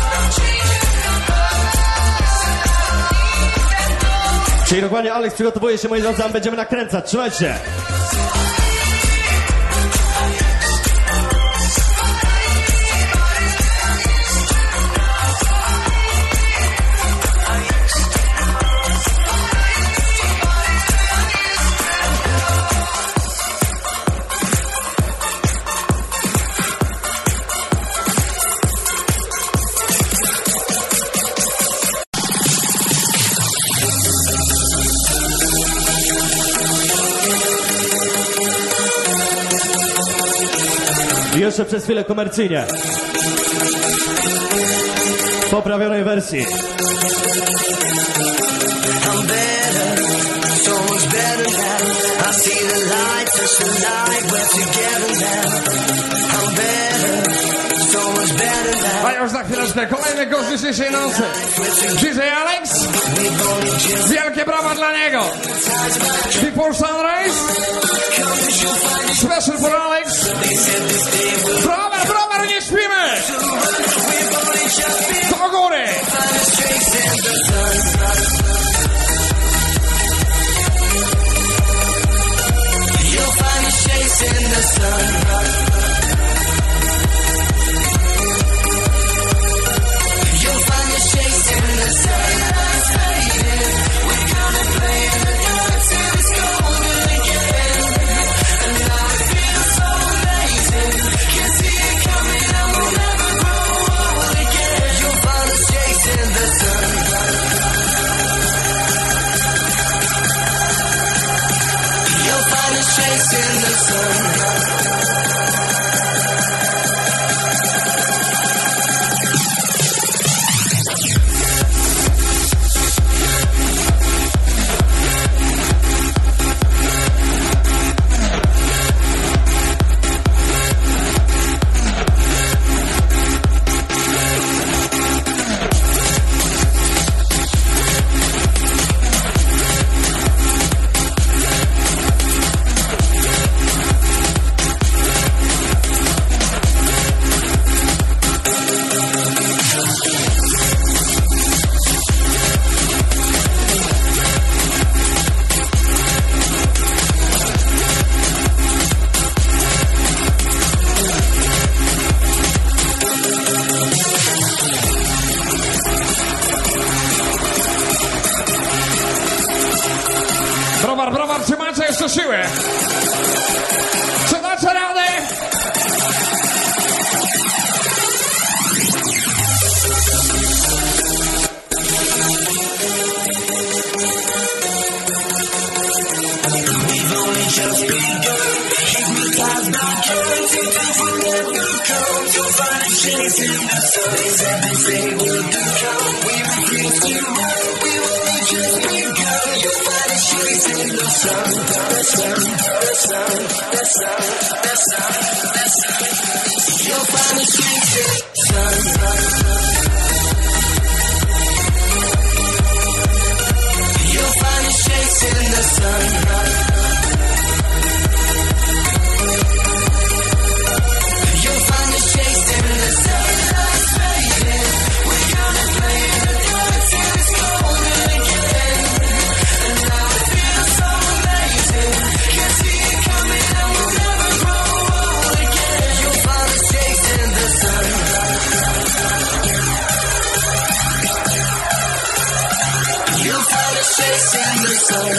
Czyli dokładnie Alex przygotowuje się, moi drodzy, a będziemy nakręcać. Trzymajcie się! I jeszcze przez chwilę komercyjnie. W poprawionej wersji. A już za chwileczkę kolejny gość dzisiejszej nocy. DJ Alex. Wielkie brawa dla niego. Before Sunrise. Special for Alex. Browar, nie śpimy. Do góry. Can't chasing the sun. They said they say we'll do come. We refuse to run. We only just begun. You'll find us chasing the sun. The sun, the sun, the sun, the sun, the sun. You'll find us chasing the sun. You'll find us chasing the sun. You'll find us chasing the sun. We're gonna play the dance till it's golden again. And now it feels so amazing. Can't see it coming and we'll never grow old again. You'll find us chasing the sun. You'll find us chasing the sun.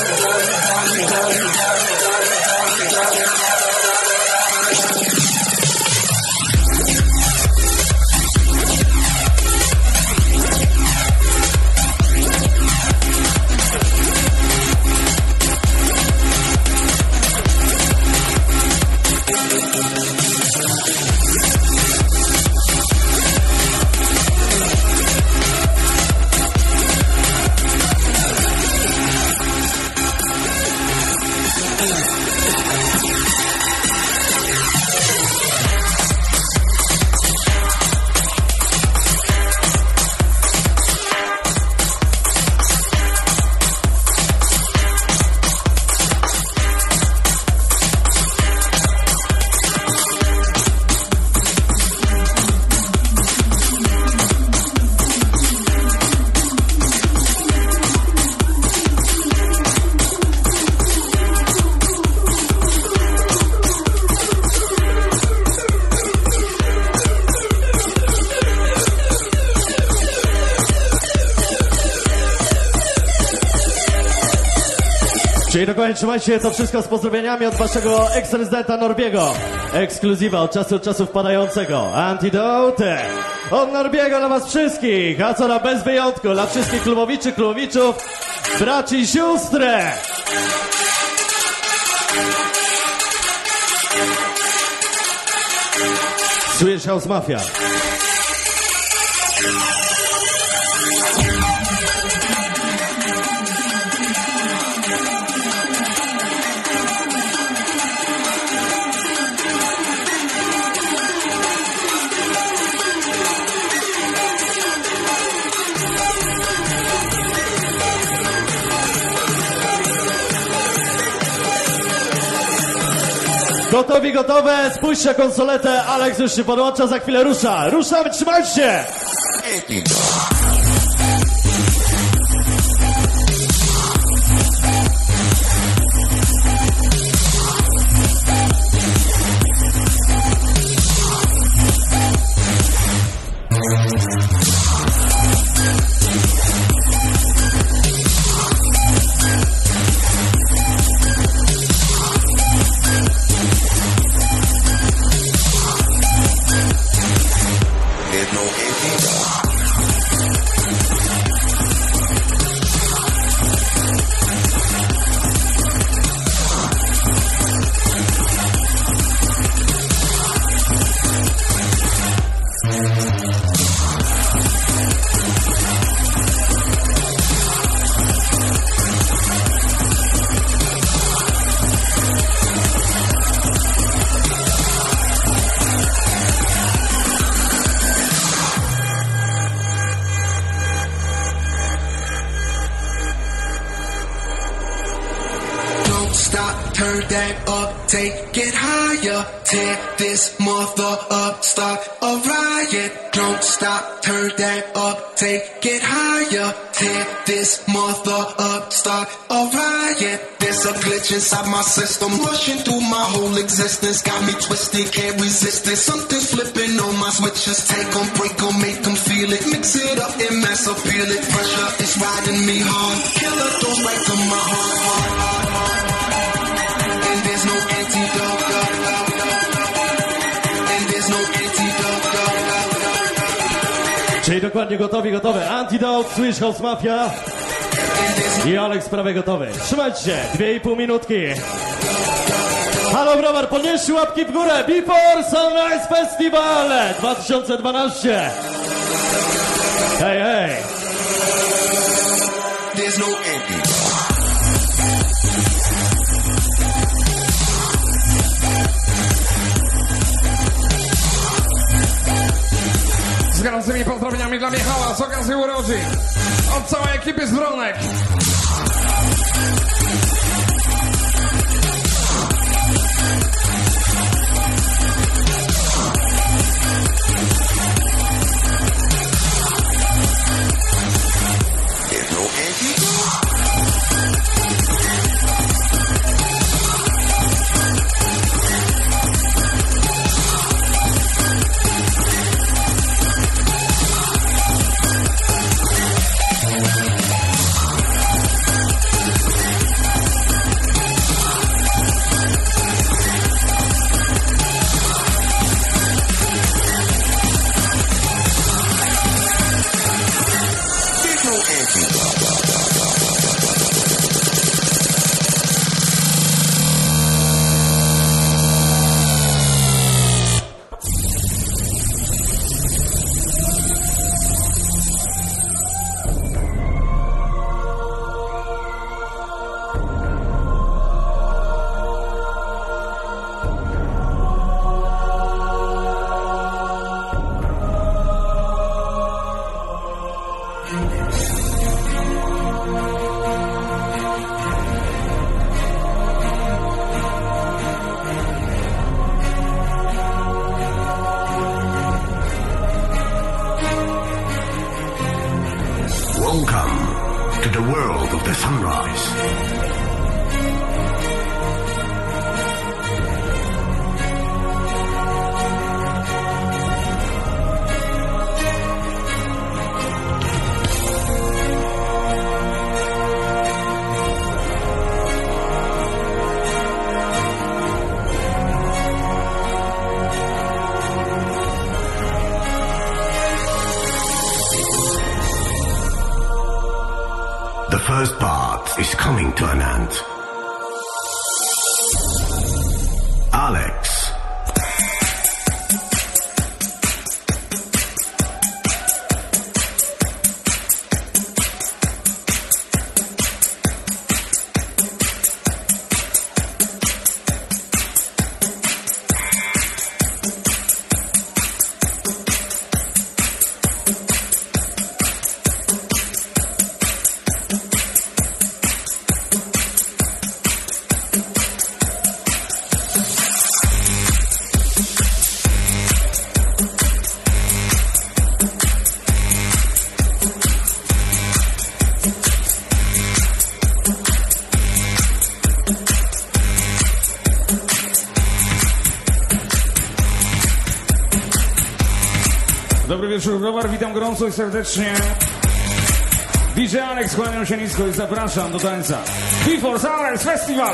Czyli dokładnie trzymajcie to wszystko z pozdrowieniami od waszego ex-rezydenta Norbiego. Ekskluzywa od czasu do czasu wpadającego. Antidote od Norbiego dla was wszystkich. A co na bez wyjątku dla wszystkich klubowiczy, klubowiczów, braci i sióstry. Swedish House Mafia. Gotowi, gotowe, spójrzcie konsoletę, Alex już się podłącza, za chwilę rusza. Ruszamy, trzymajcie się! Turn that up, take it higher. Tear this mother up, start a riot. Don't stop, turn that up, take it higher. Tear this mother up, start a riot. There's a glitch inside my system, rushing through my whole existence. Got me twisted, can't resist it. Something's flipping on my switches. Take 'em, break 'em, make 'em feel it. Mix it up and mass appeal it. Pressure is riding me hard. Killer goes right to my heart. And there's no antidote. And there's no antidote. Czyli dokładnie gotowi, gotowe. Antidote, Swedish House Mafia i Alex prawie gotowy. Trzymajcie się, 2,5 minutki. Halo Browar, podnieście łapki w górę. Before Sunrise Festival 2012. Hej, hej. There's no ending. Z gorącymi pozdrowieniami dla Michała z okazji urodzin. Od całej ekipy z Bronek. There's no ending. Welcome to the world of the sunrise. The first part is coming to an end. Alex. Dobry wieczór, Browar, witam gorąco i serdecznie. DJ Alex, kłaniam się nisko i zapraszam do tańca. Before Sunrise Festival!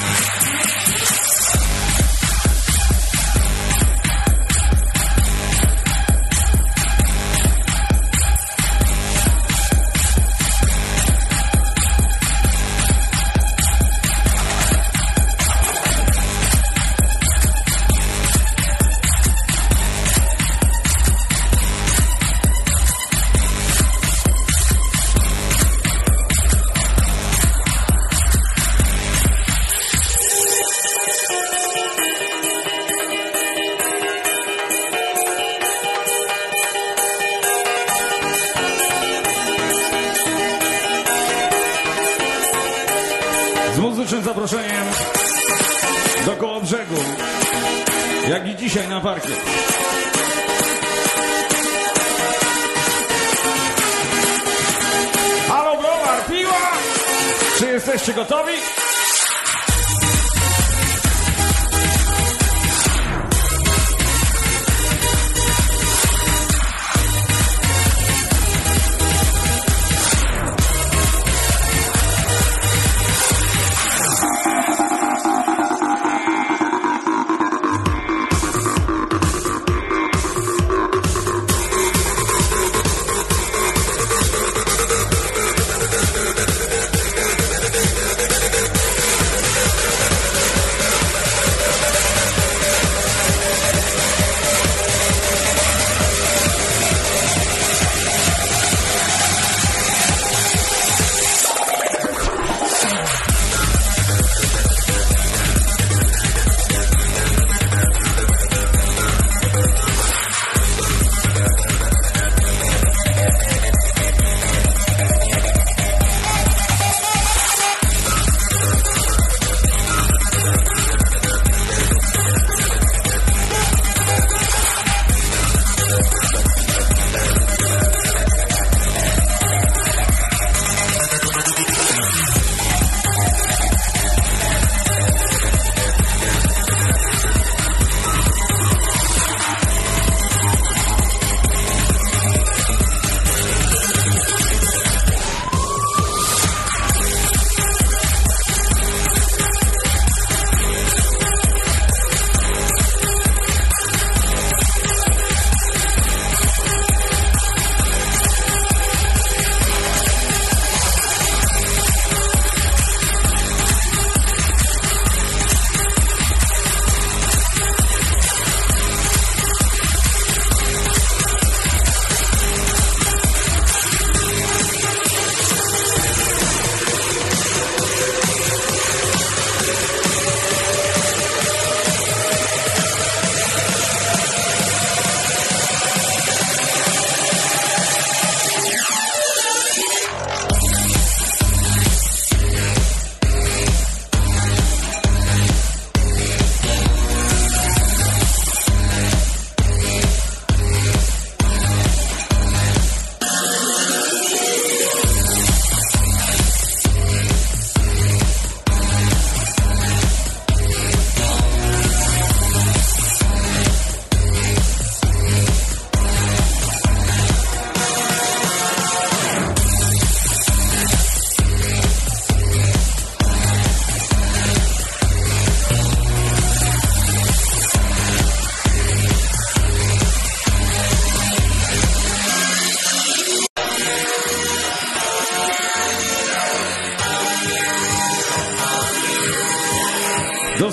Z muzycznym zaproszeniem do Kołobrzegu, jak i dzisiaj na parkiet. Halo Browar, piła! Czy jesteście gotowi?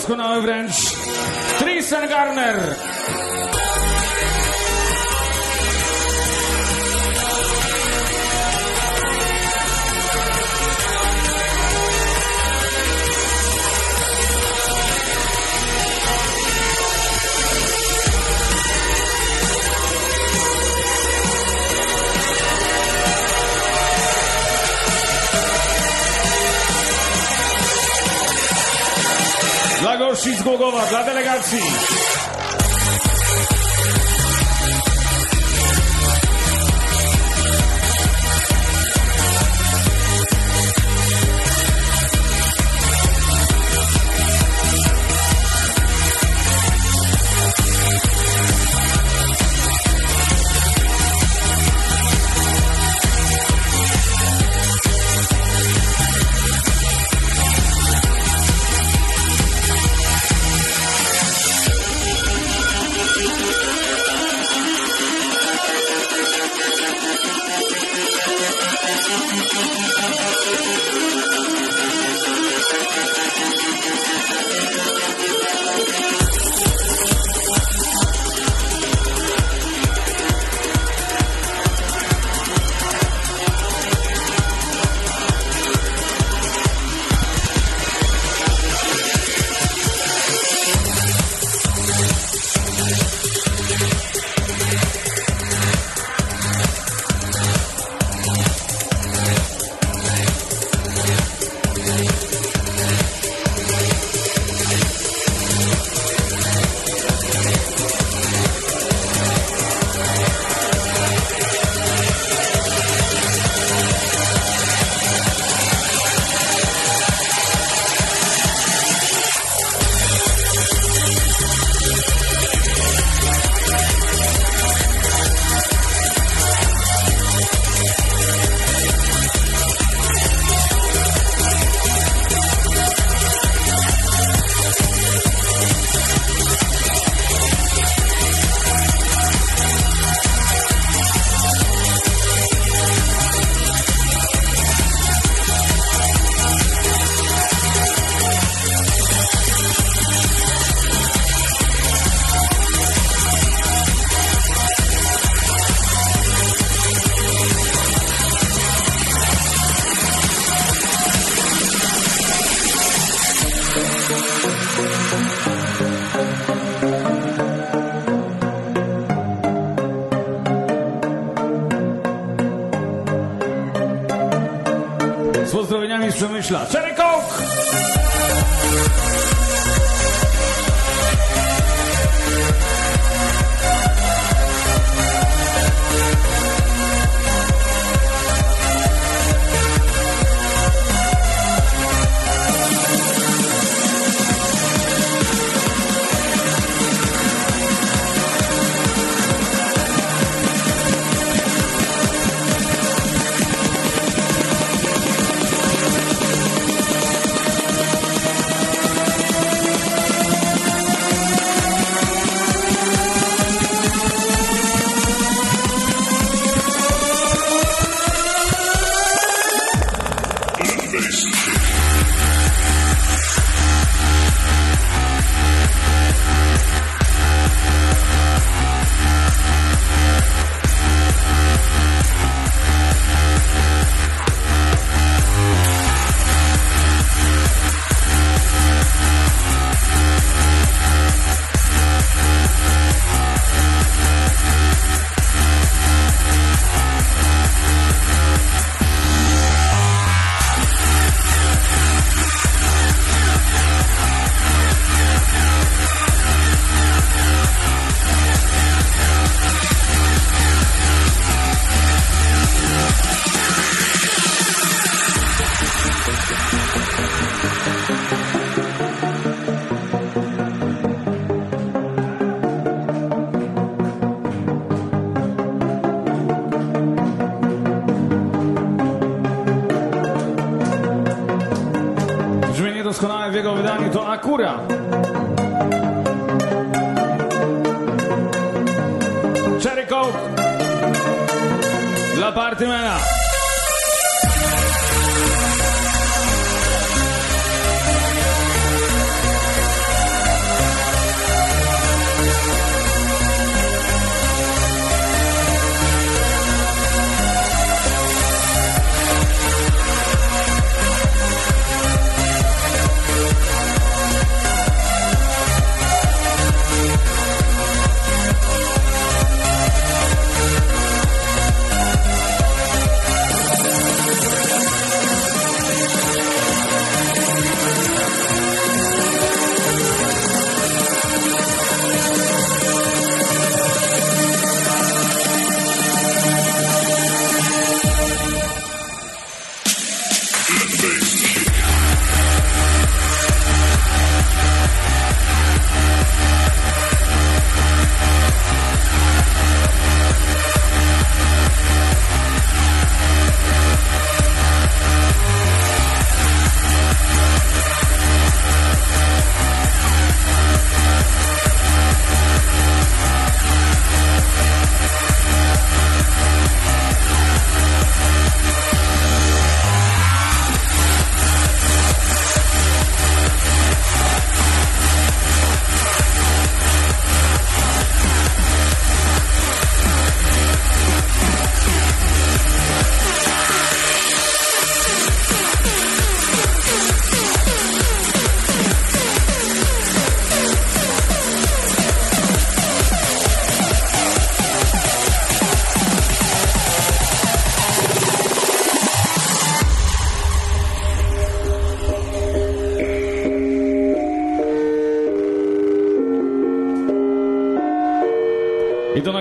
doskonały wręcz Tristan Garner. Dla gości z Głogowa, dla delegacji. Z pozdrowieniami z Przemyśla. Cherry Coke! Doskonałe w jego wydaniu to Akura. Cherry Coke dla Partymena.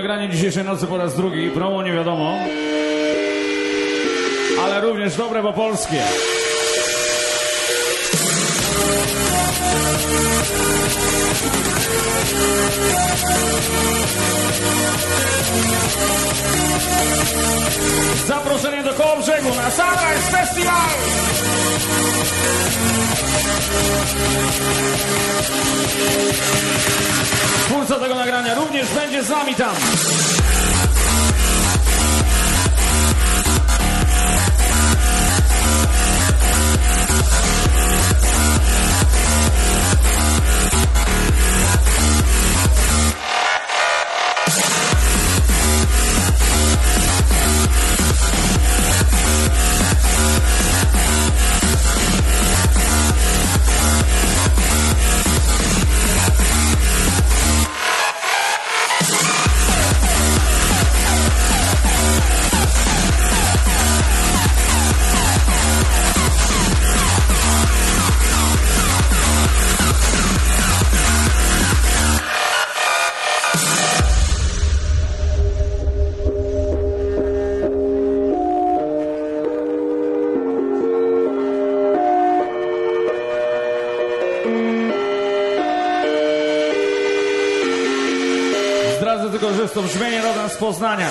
nagranie dzisiejszej nocy po raz drugi. Promo nie wiadomo. Ale również dobre, bo polskie. Zaproszenie do Kołobrzegu na Sunrise Festival! Twórca tego nagrania również będzie z nami tam. Zdradzę tylko, że jest to brzmienie rodem z Poznania.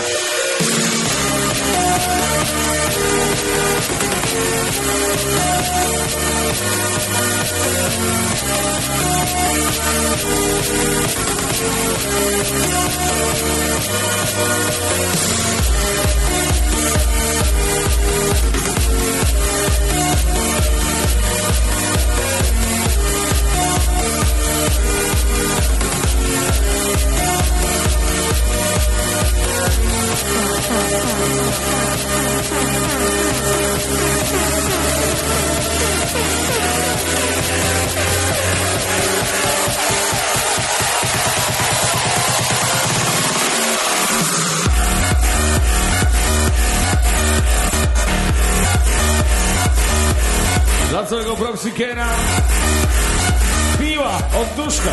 Dla całego Proxykera piła od duszka.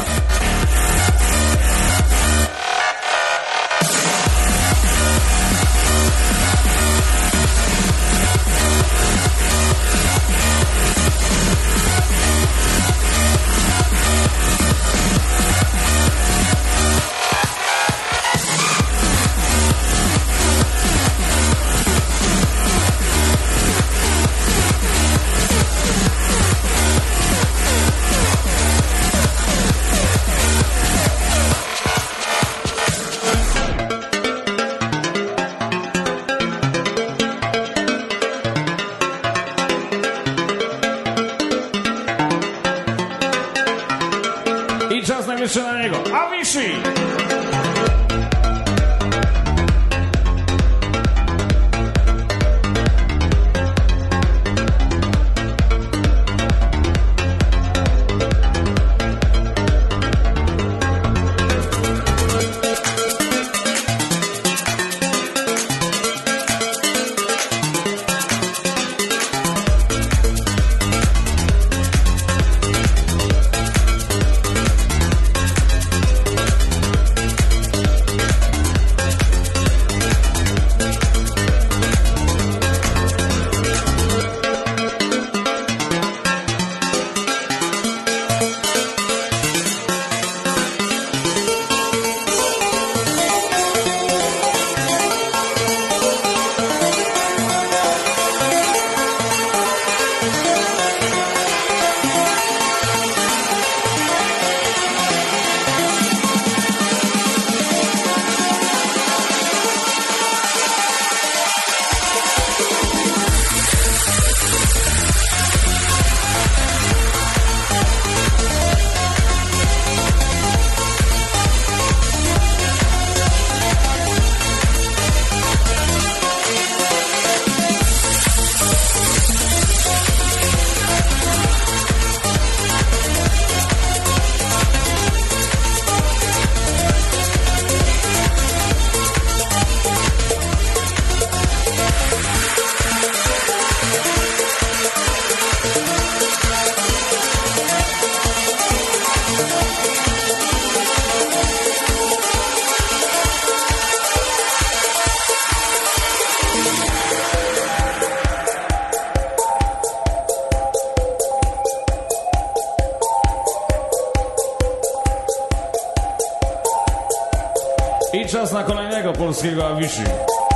polskiego Avicii.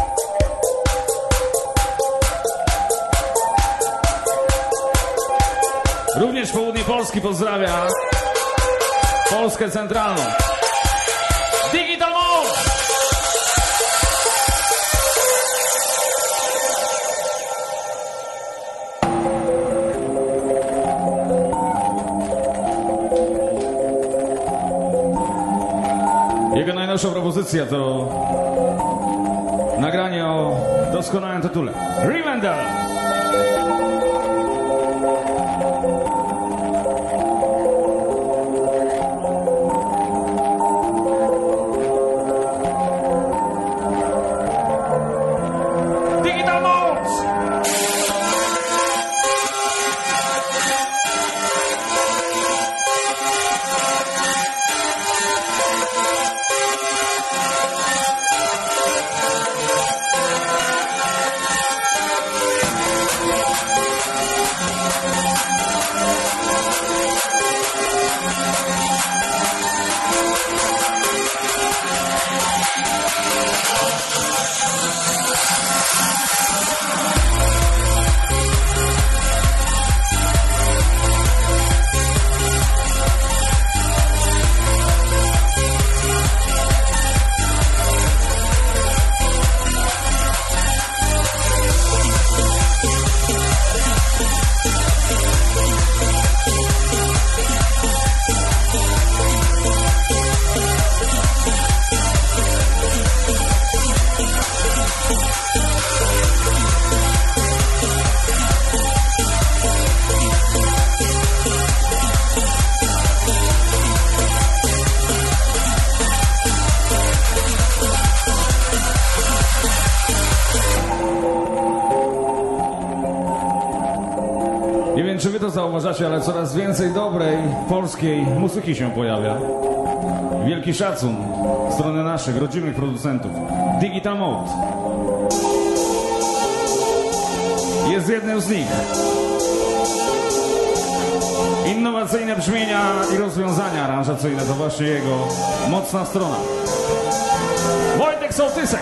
Również południe Polski pozdrawia Polskę Centralną. Digital Mode! Jego najnowsza propozycja to nagranie o doskonałym tytule Remender. Digital Mode! Nie wiem, czy wy to zauważacie, ale coraz więcej dobrej polskiej muzyki się pojawia. Wielki szacun w stronę naszych rodzimych producentów. Digital Mode jest jednym z nich. Innowacyjne brzmienia i rozwiązania aranżacyjne to właśnie jego mocna strona. Wojtek Sołtysek.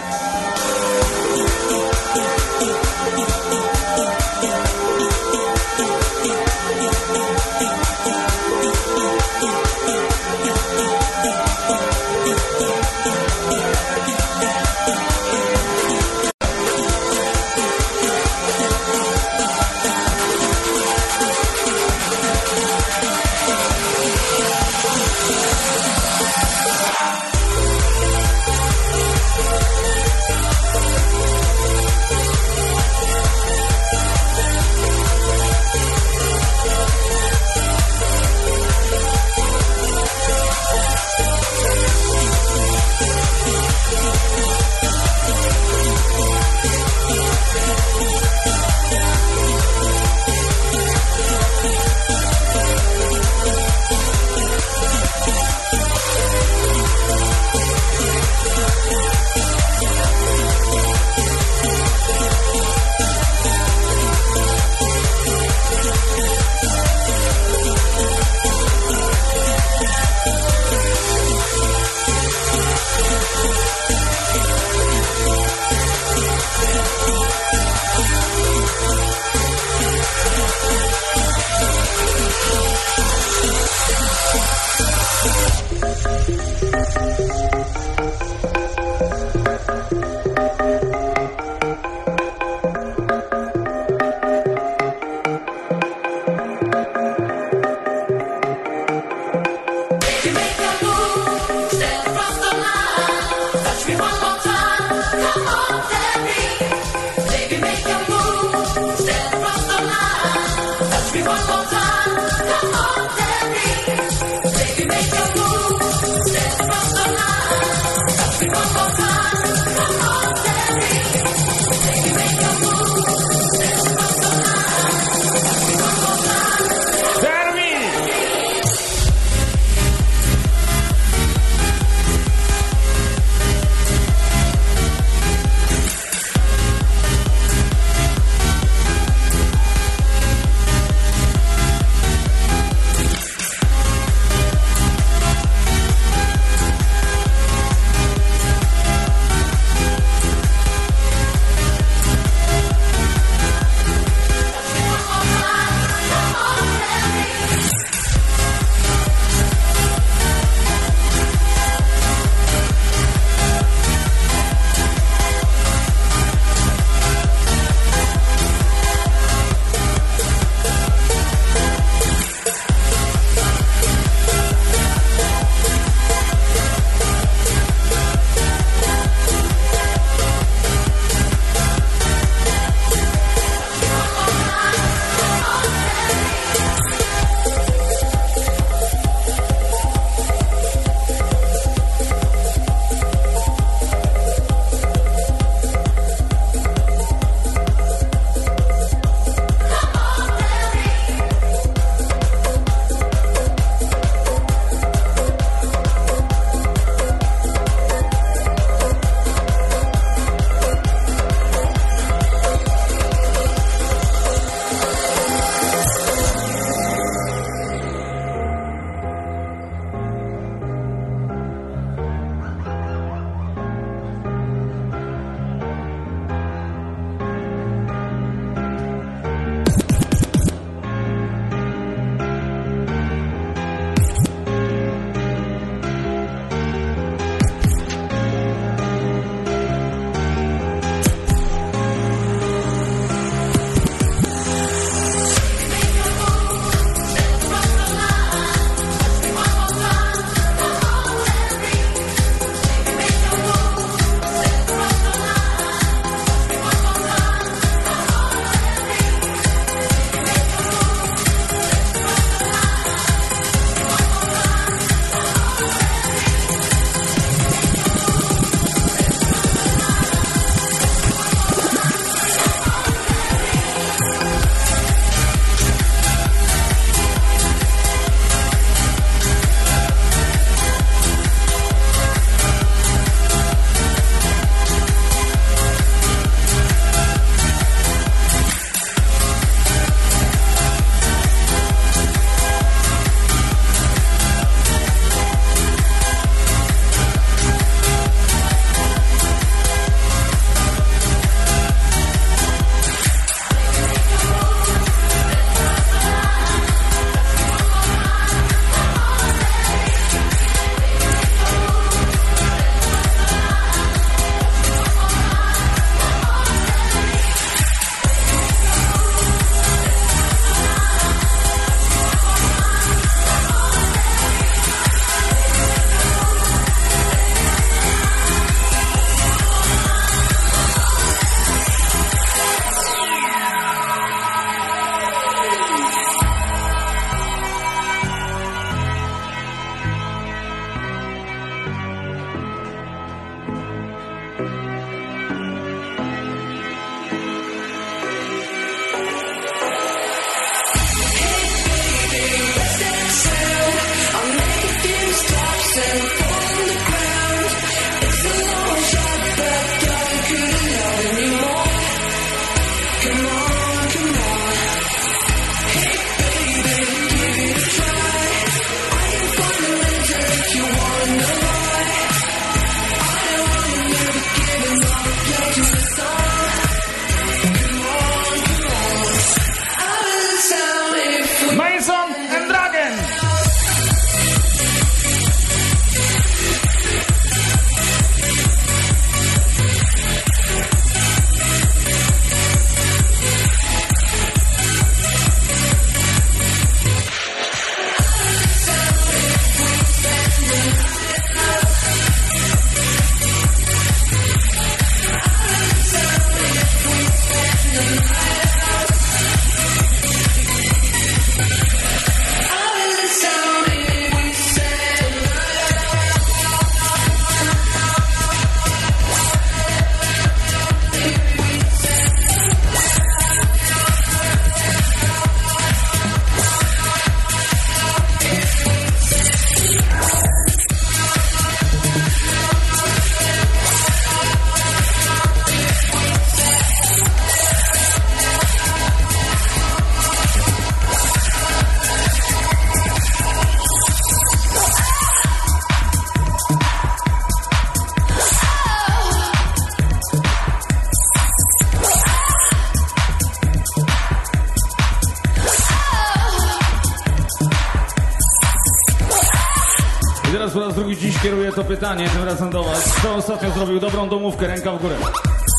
Po raz drugi dziś kieruję to pytanie, tym razem do was. Kto ostatnio zrobił dobrą domówkę? Ręka w górę.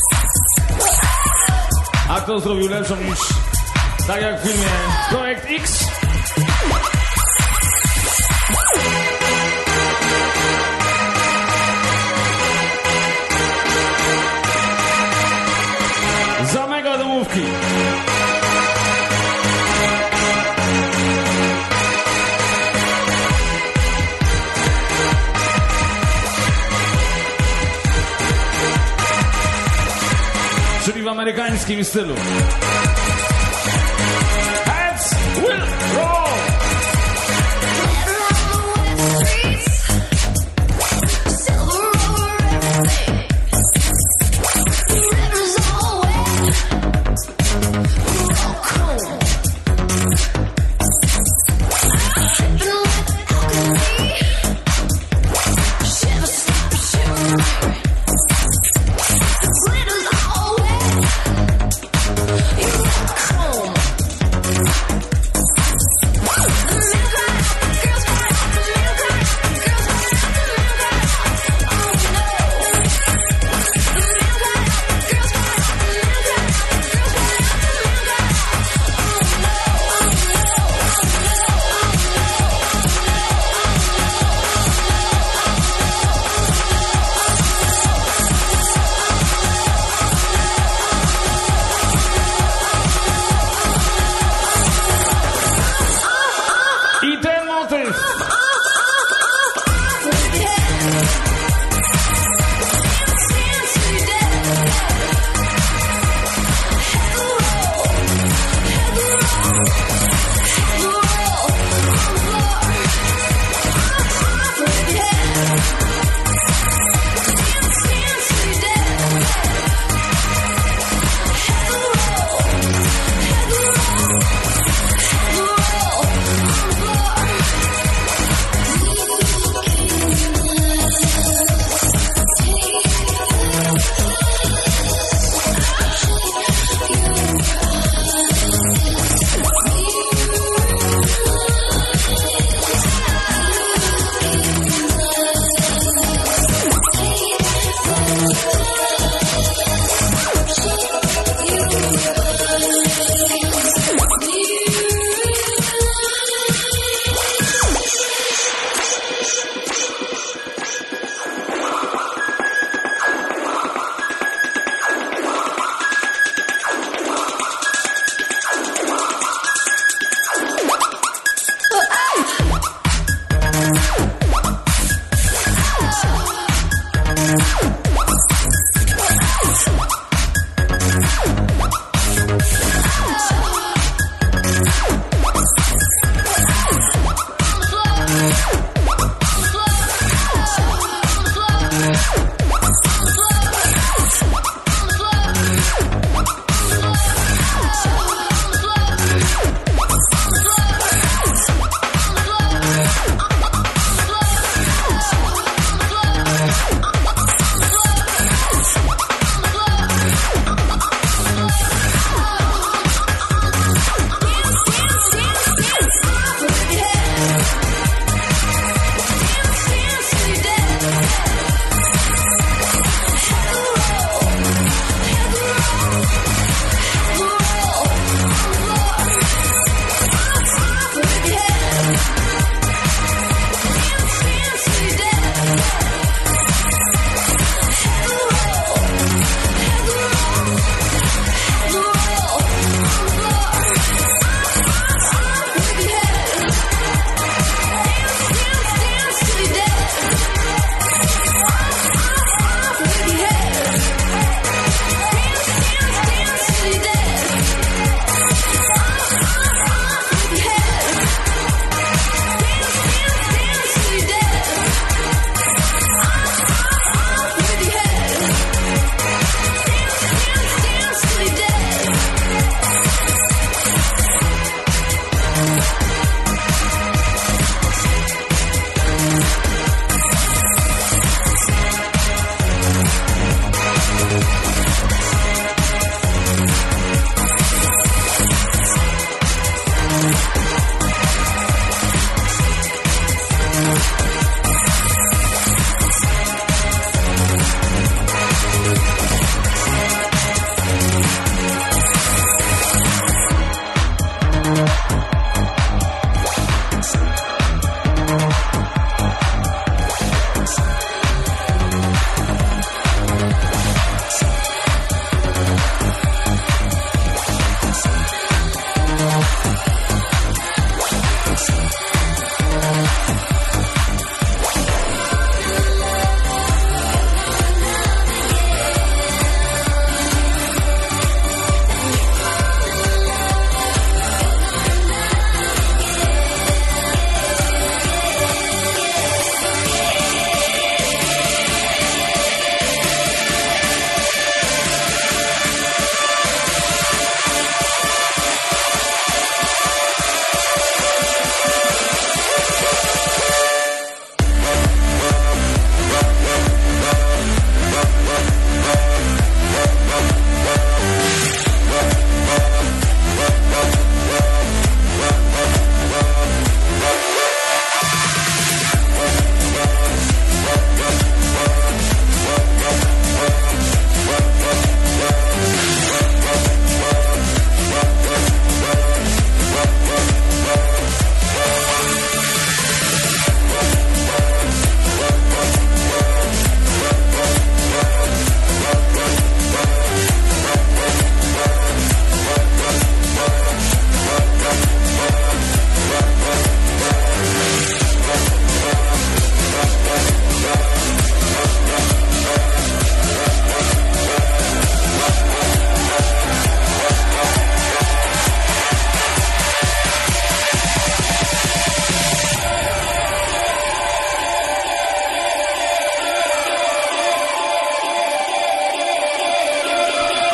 A kto zrobił lepszą niż, tak jak w filmie Projekt X? Za mega domówki. Czyli w amerykańskim stylu. Heads will roll!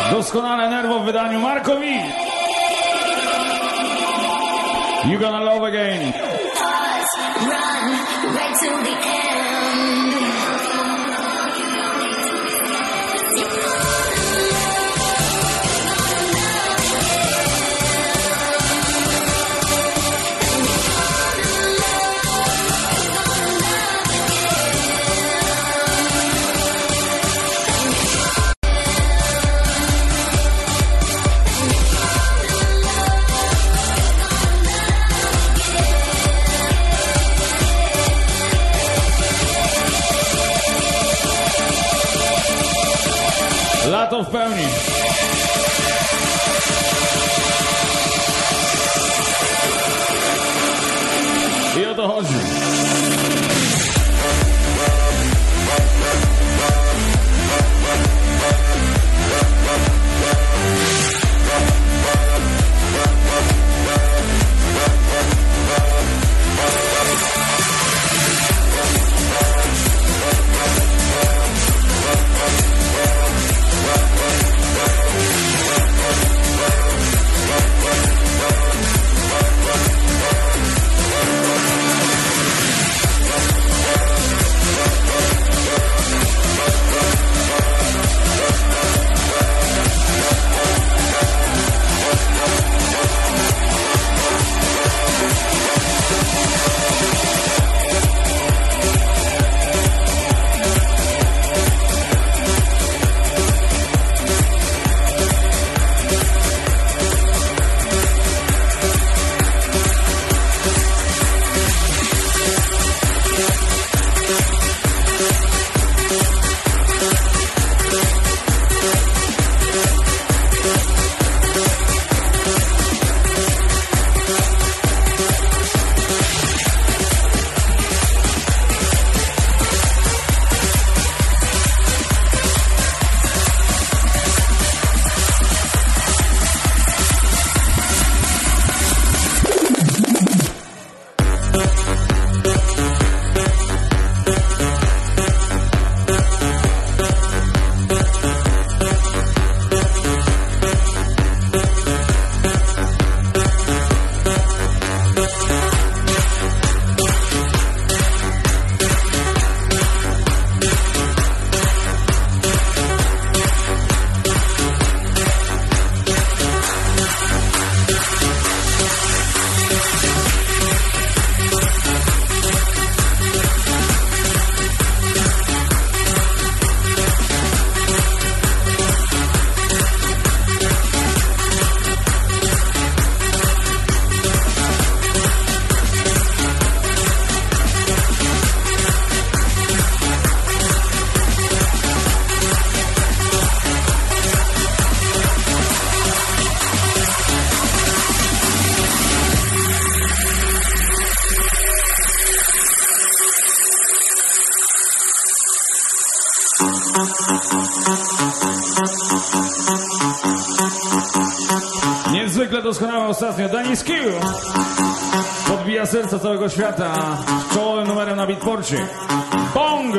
Doskonale nerwo w wydaniu Markowi. You gonna love again. Run right to the end. Lato w pełni. I o to chodzi. Niezwykle doskonałe ostatnio. Danis Q podbija serca całego świata czołowym numerem na Beatporcie. Bong!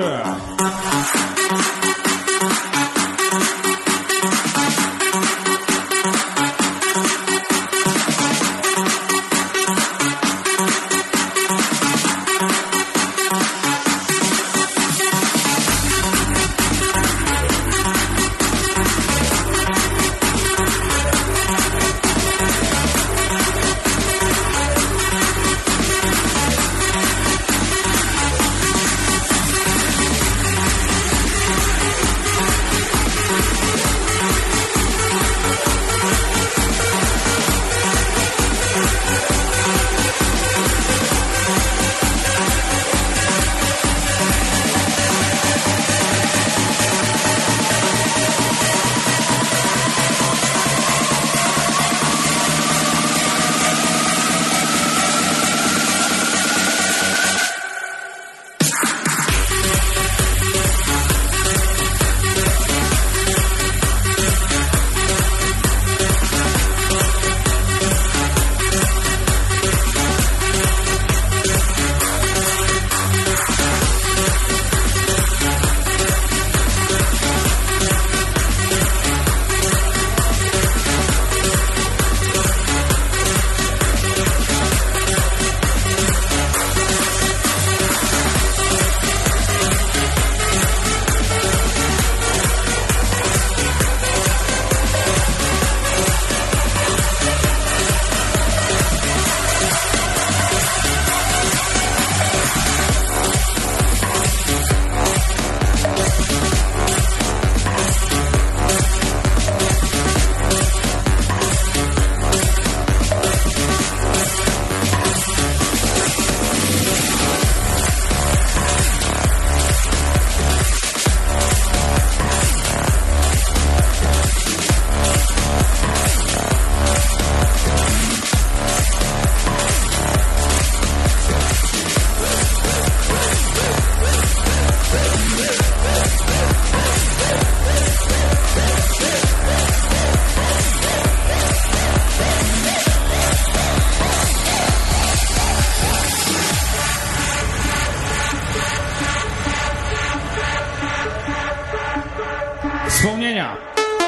Lewentina.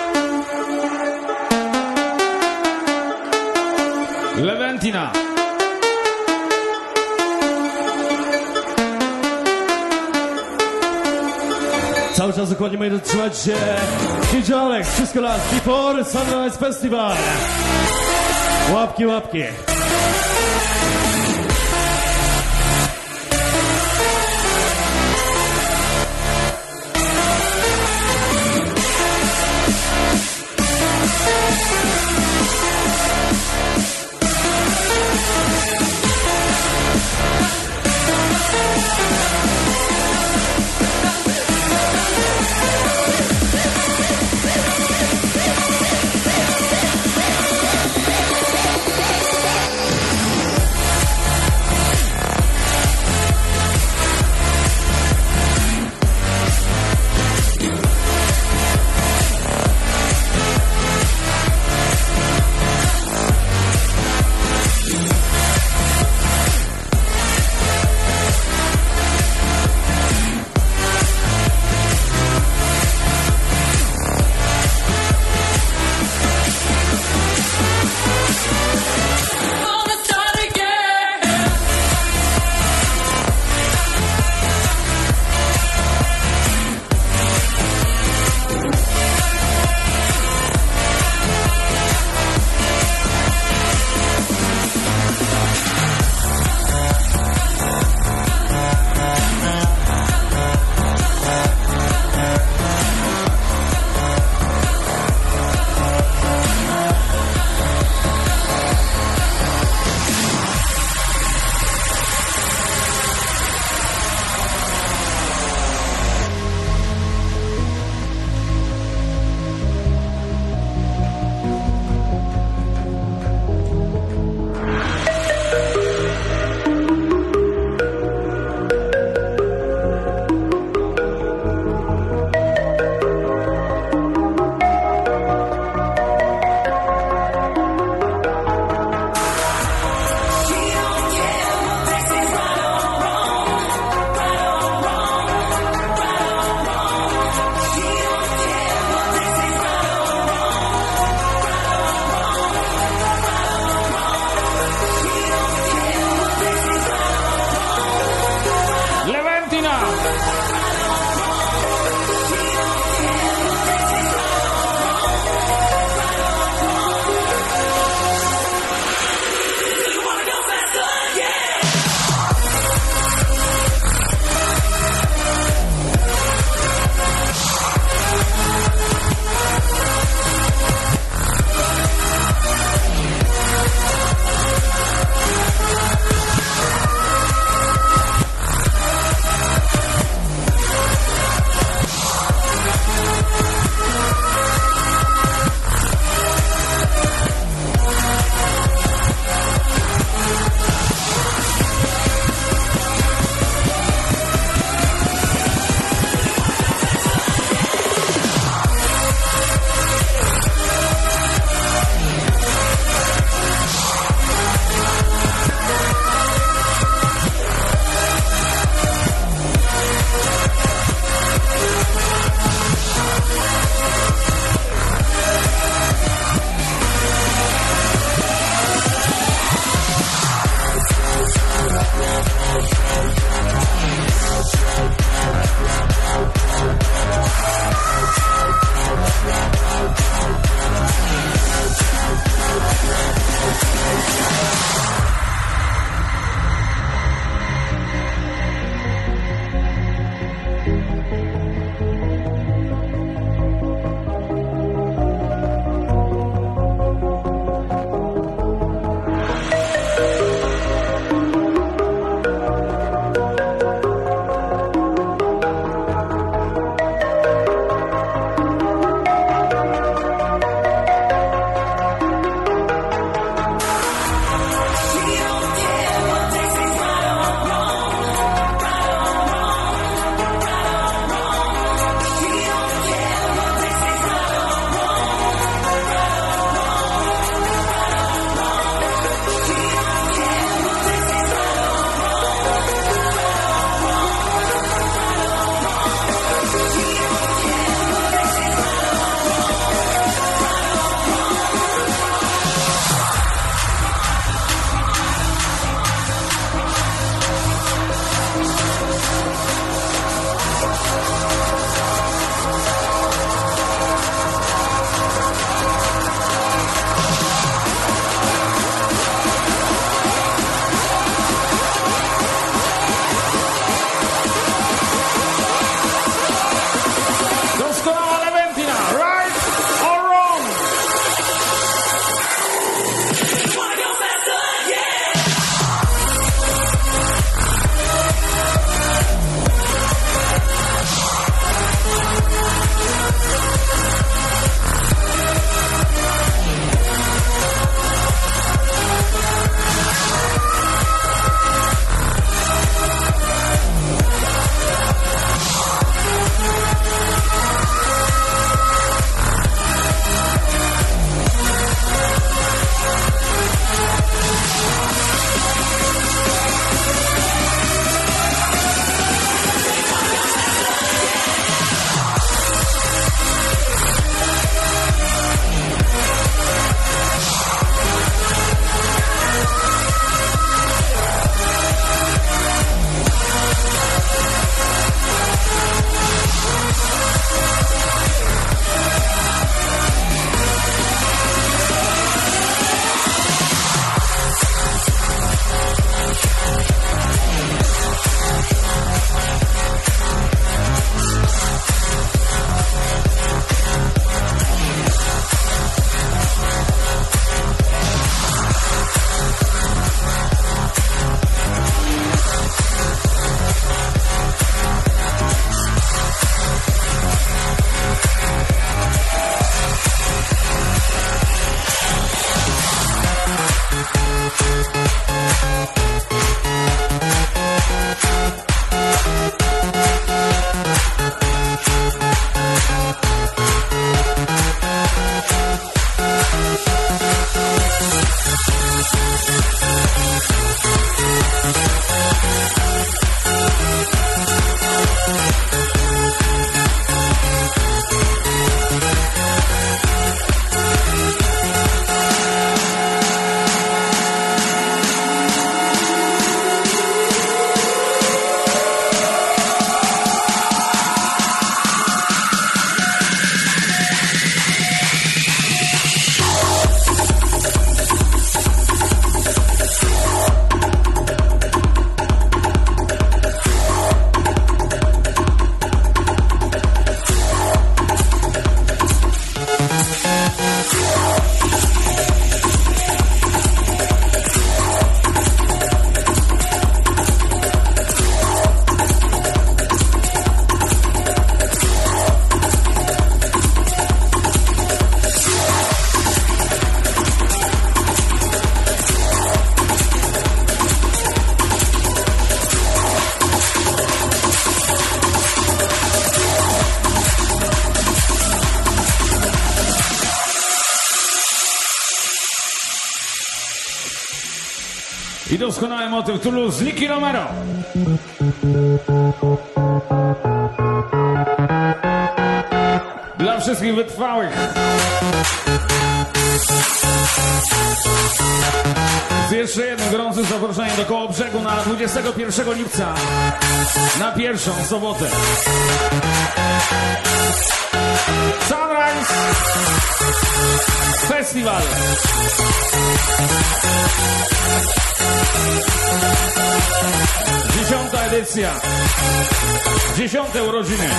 Lewentina. Cały czas dokładnie mają trzymać się DJ Alex, wszystko raz, Before Sunrise Festival. Łapki, łapki. I doskonały motyw Toulouse, Nicky Romero. Dla wszystkich wytrwałych. Z jeszcze jednym gorącym zaproszeniem do Kołobrzegu na 21 lipca, na pierwszą sobotę. Sunrise Festival. Dziesiąta edycja. 10. urodziny.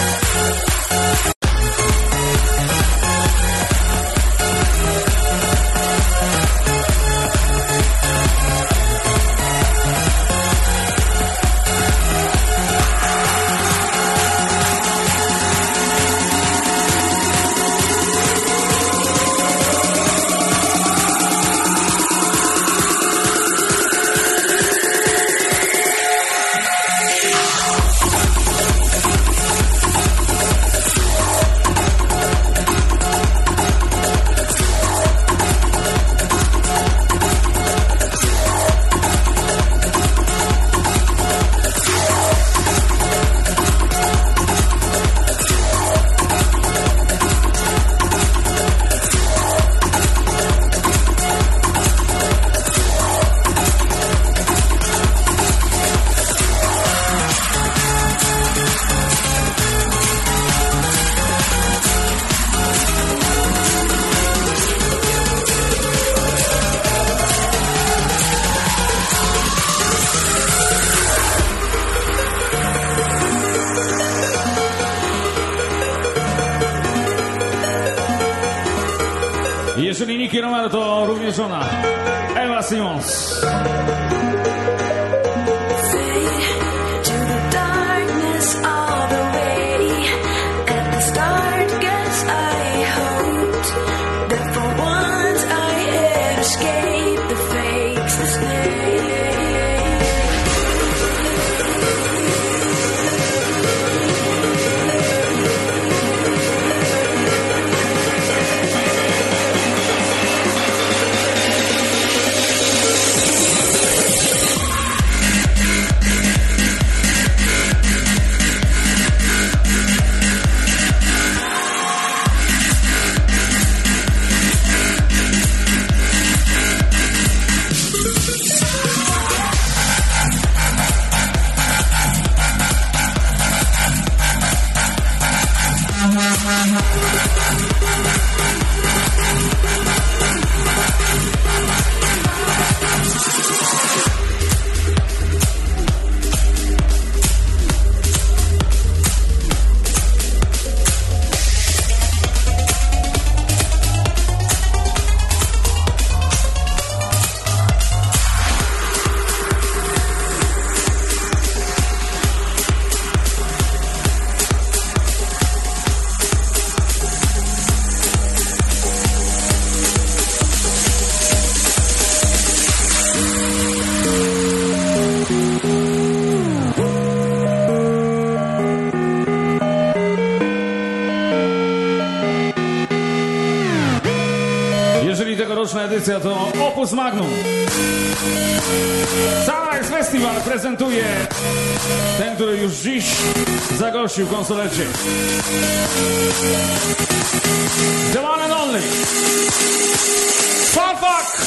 Jeżeli Nicky Romero, to również ona, Eva Simons. Tegoroczna edycja to Opus Magnum. Sunrise Festival prezentuje ten, który już dziś zagościł w konsolecie. The one and only Farfak!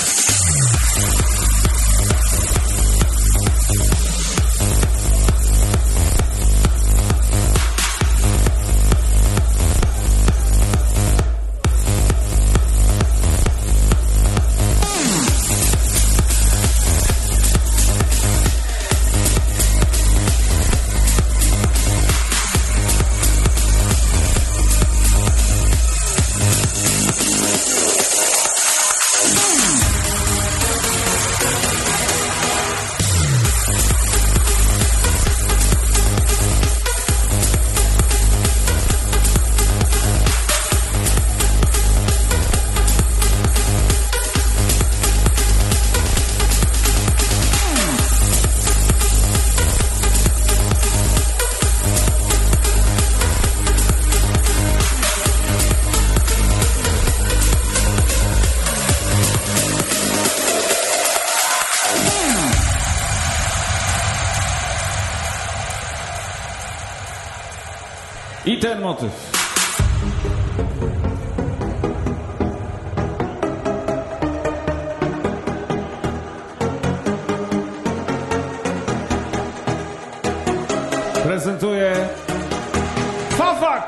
ten motyw. Prezentuje Fafak!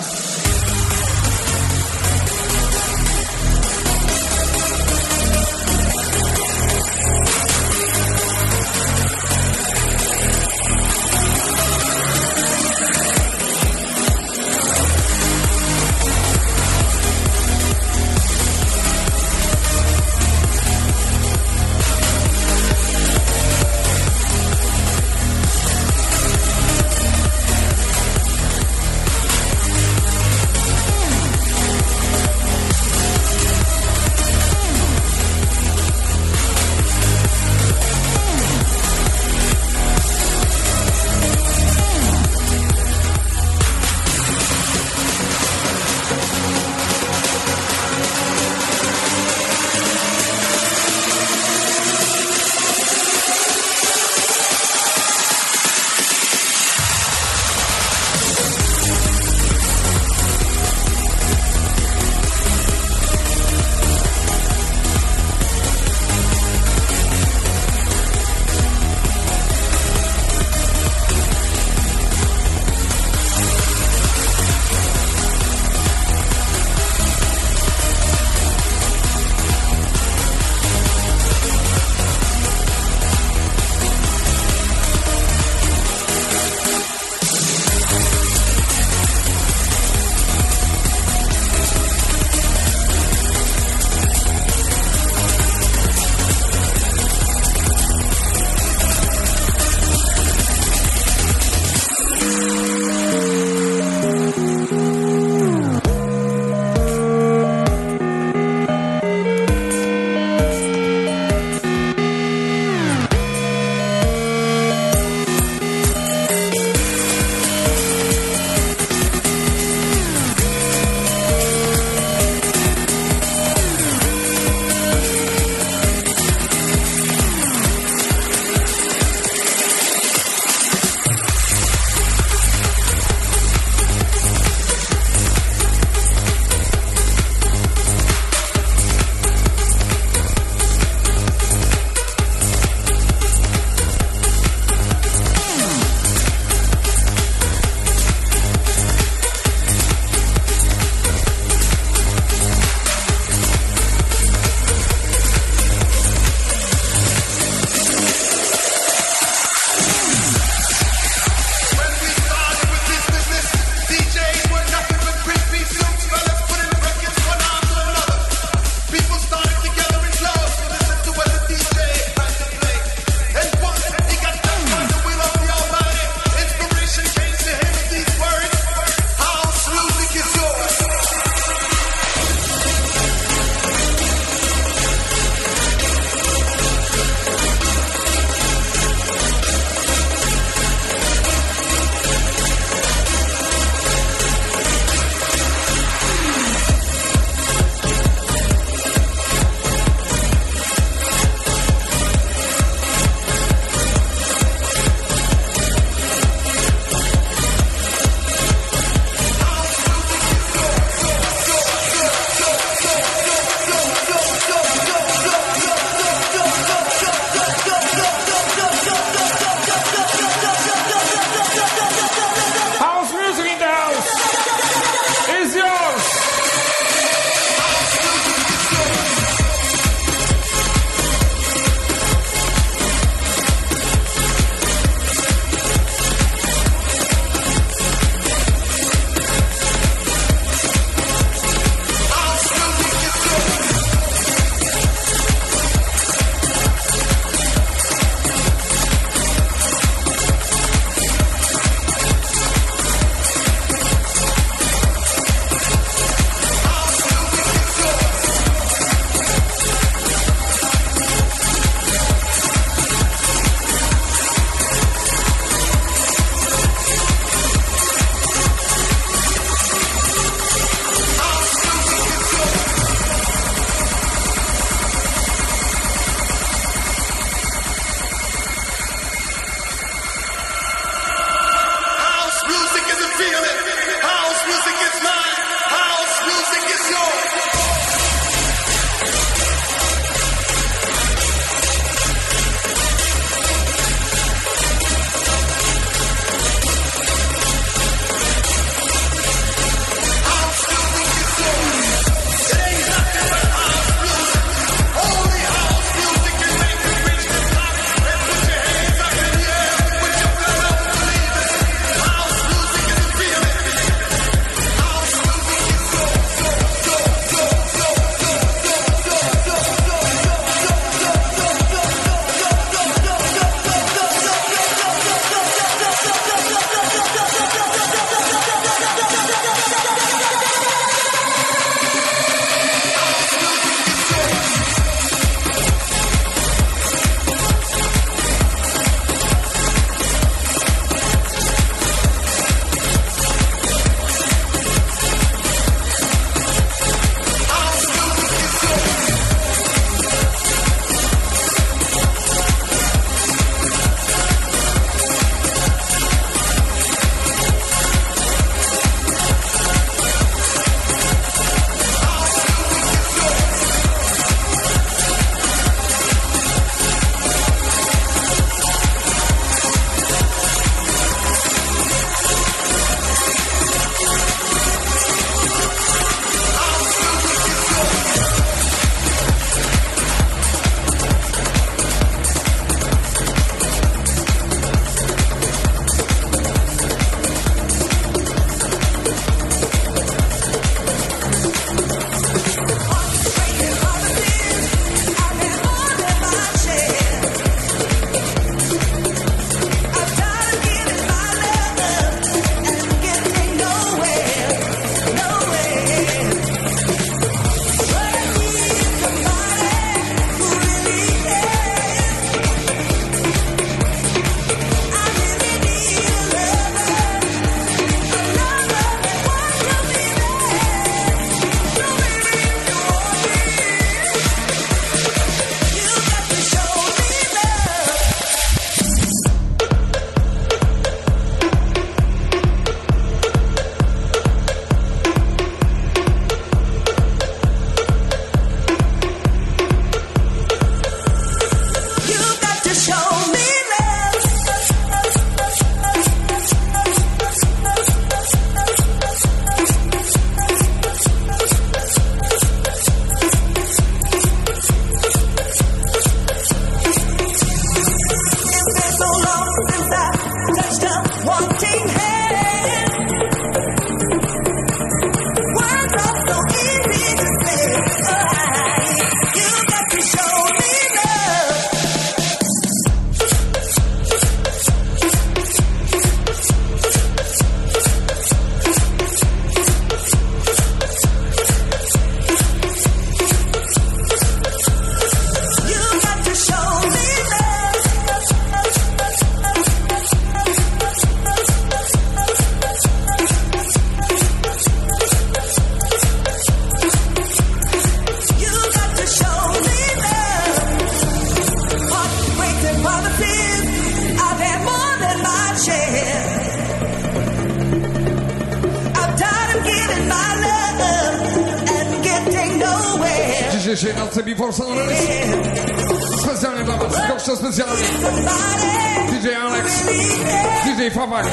dzisiejszej nocy Before Sunrise. Specjalnie dla was, goście specjalnie. DJ Alex, DJ Fawak.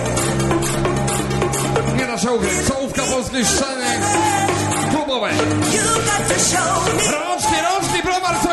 Nie na czołgę, czołówka polskiej sceny klubowej. Rączki, browar, co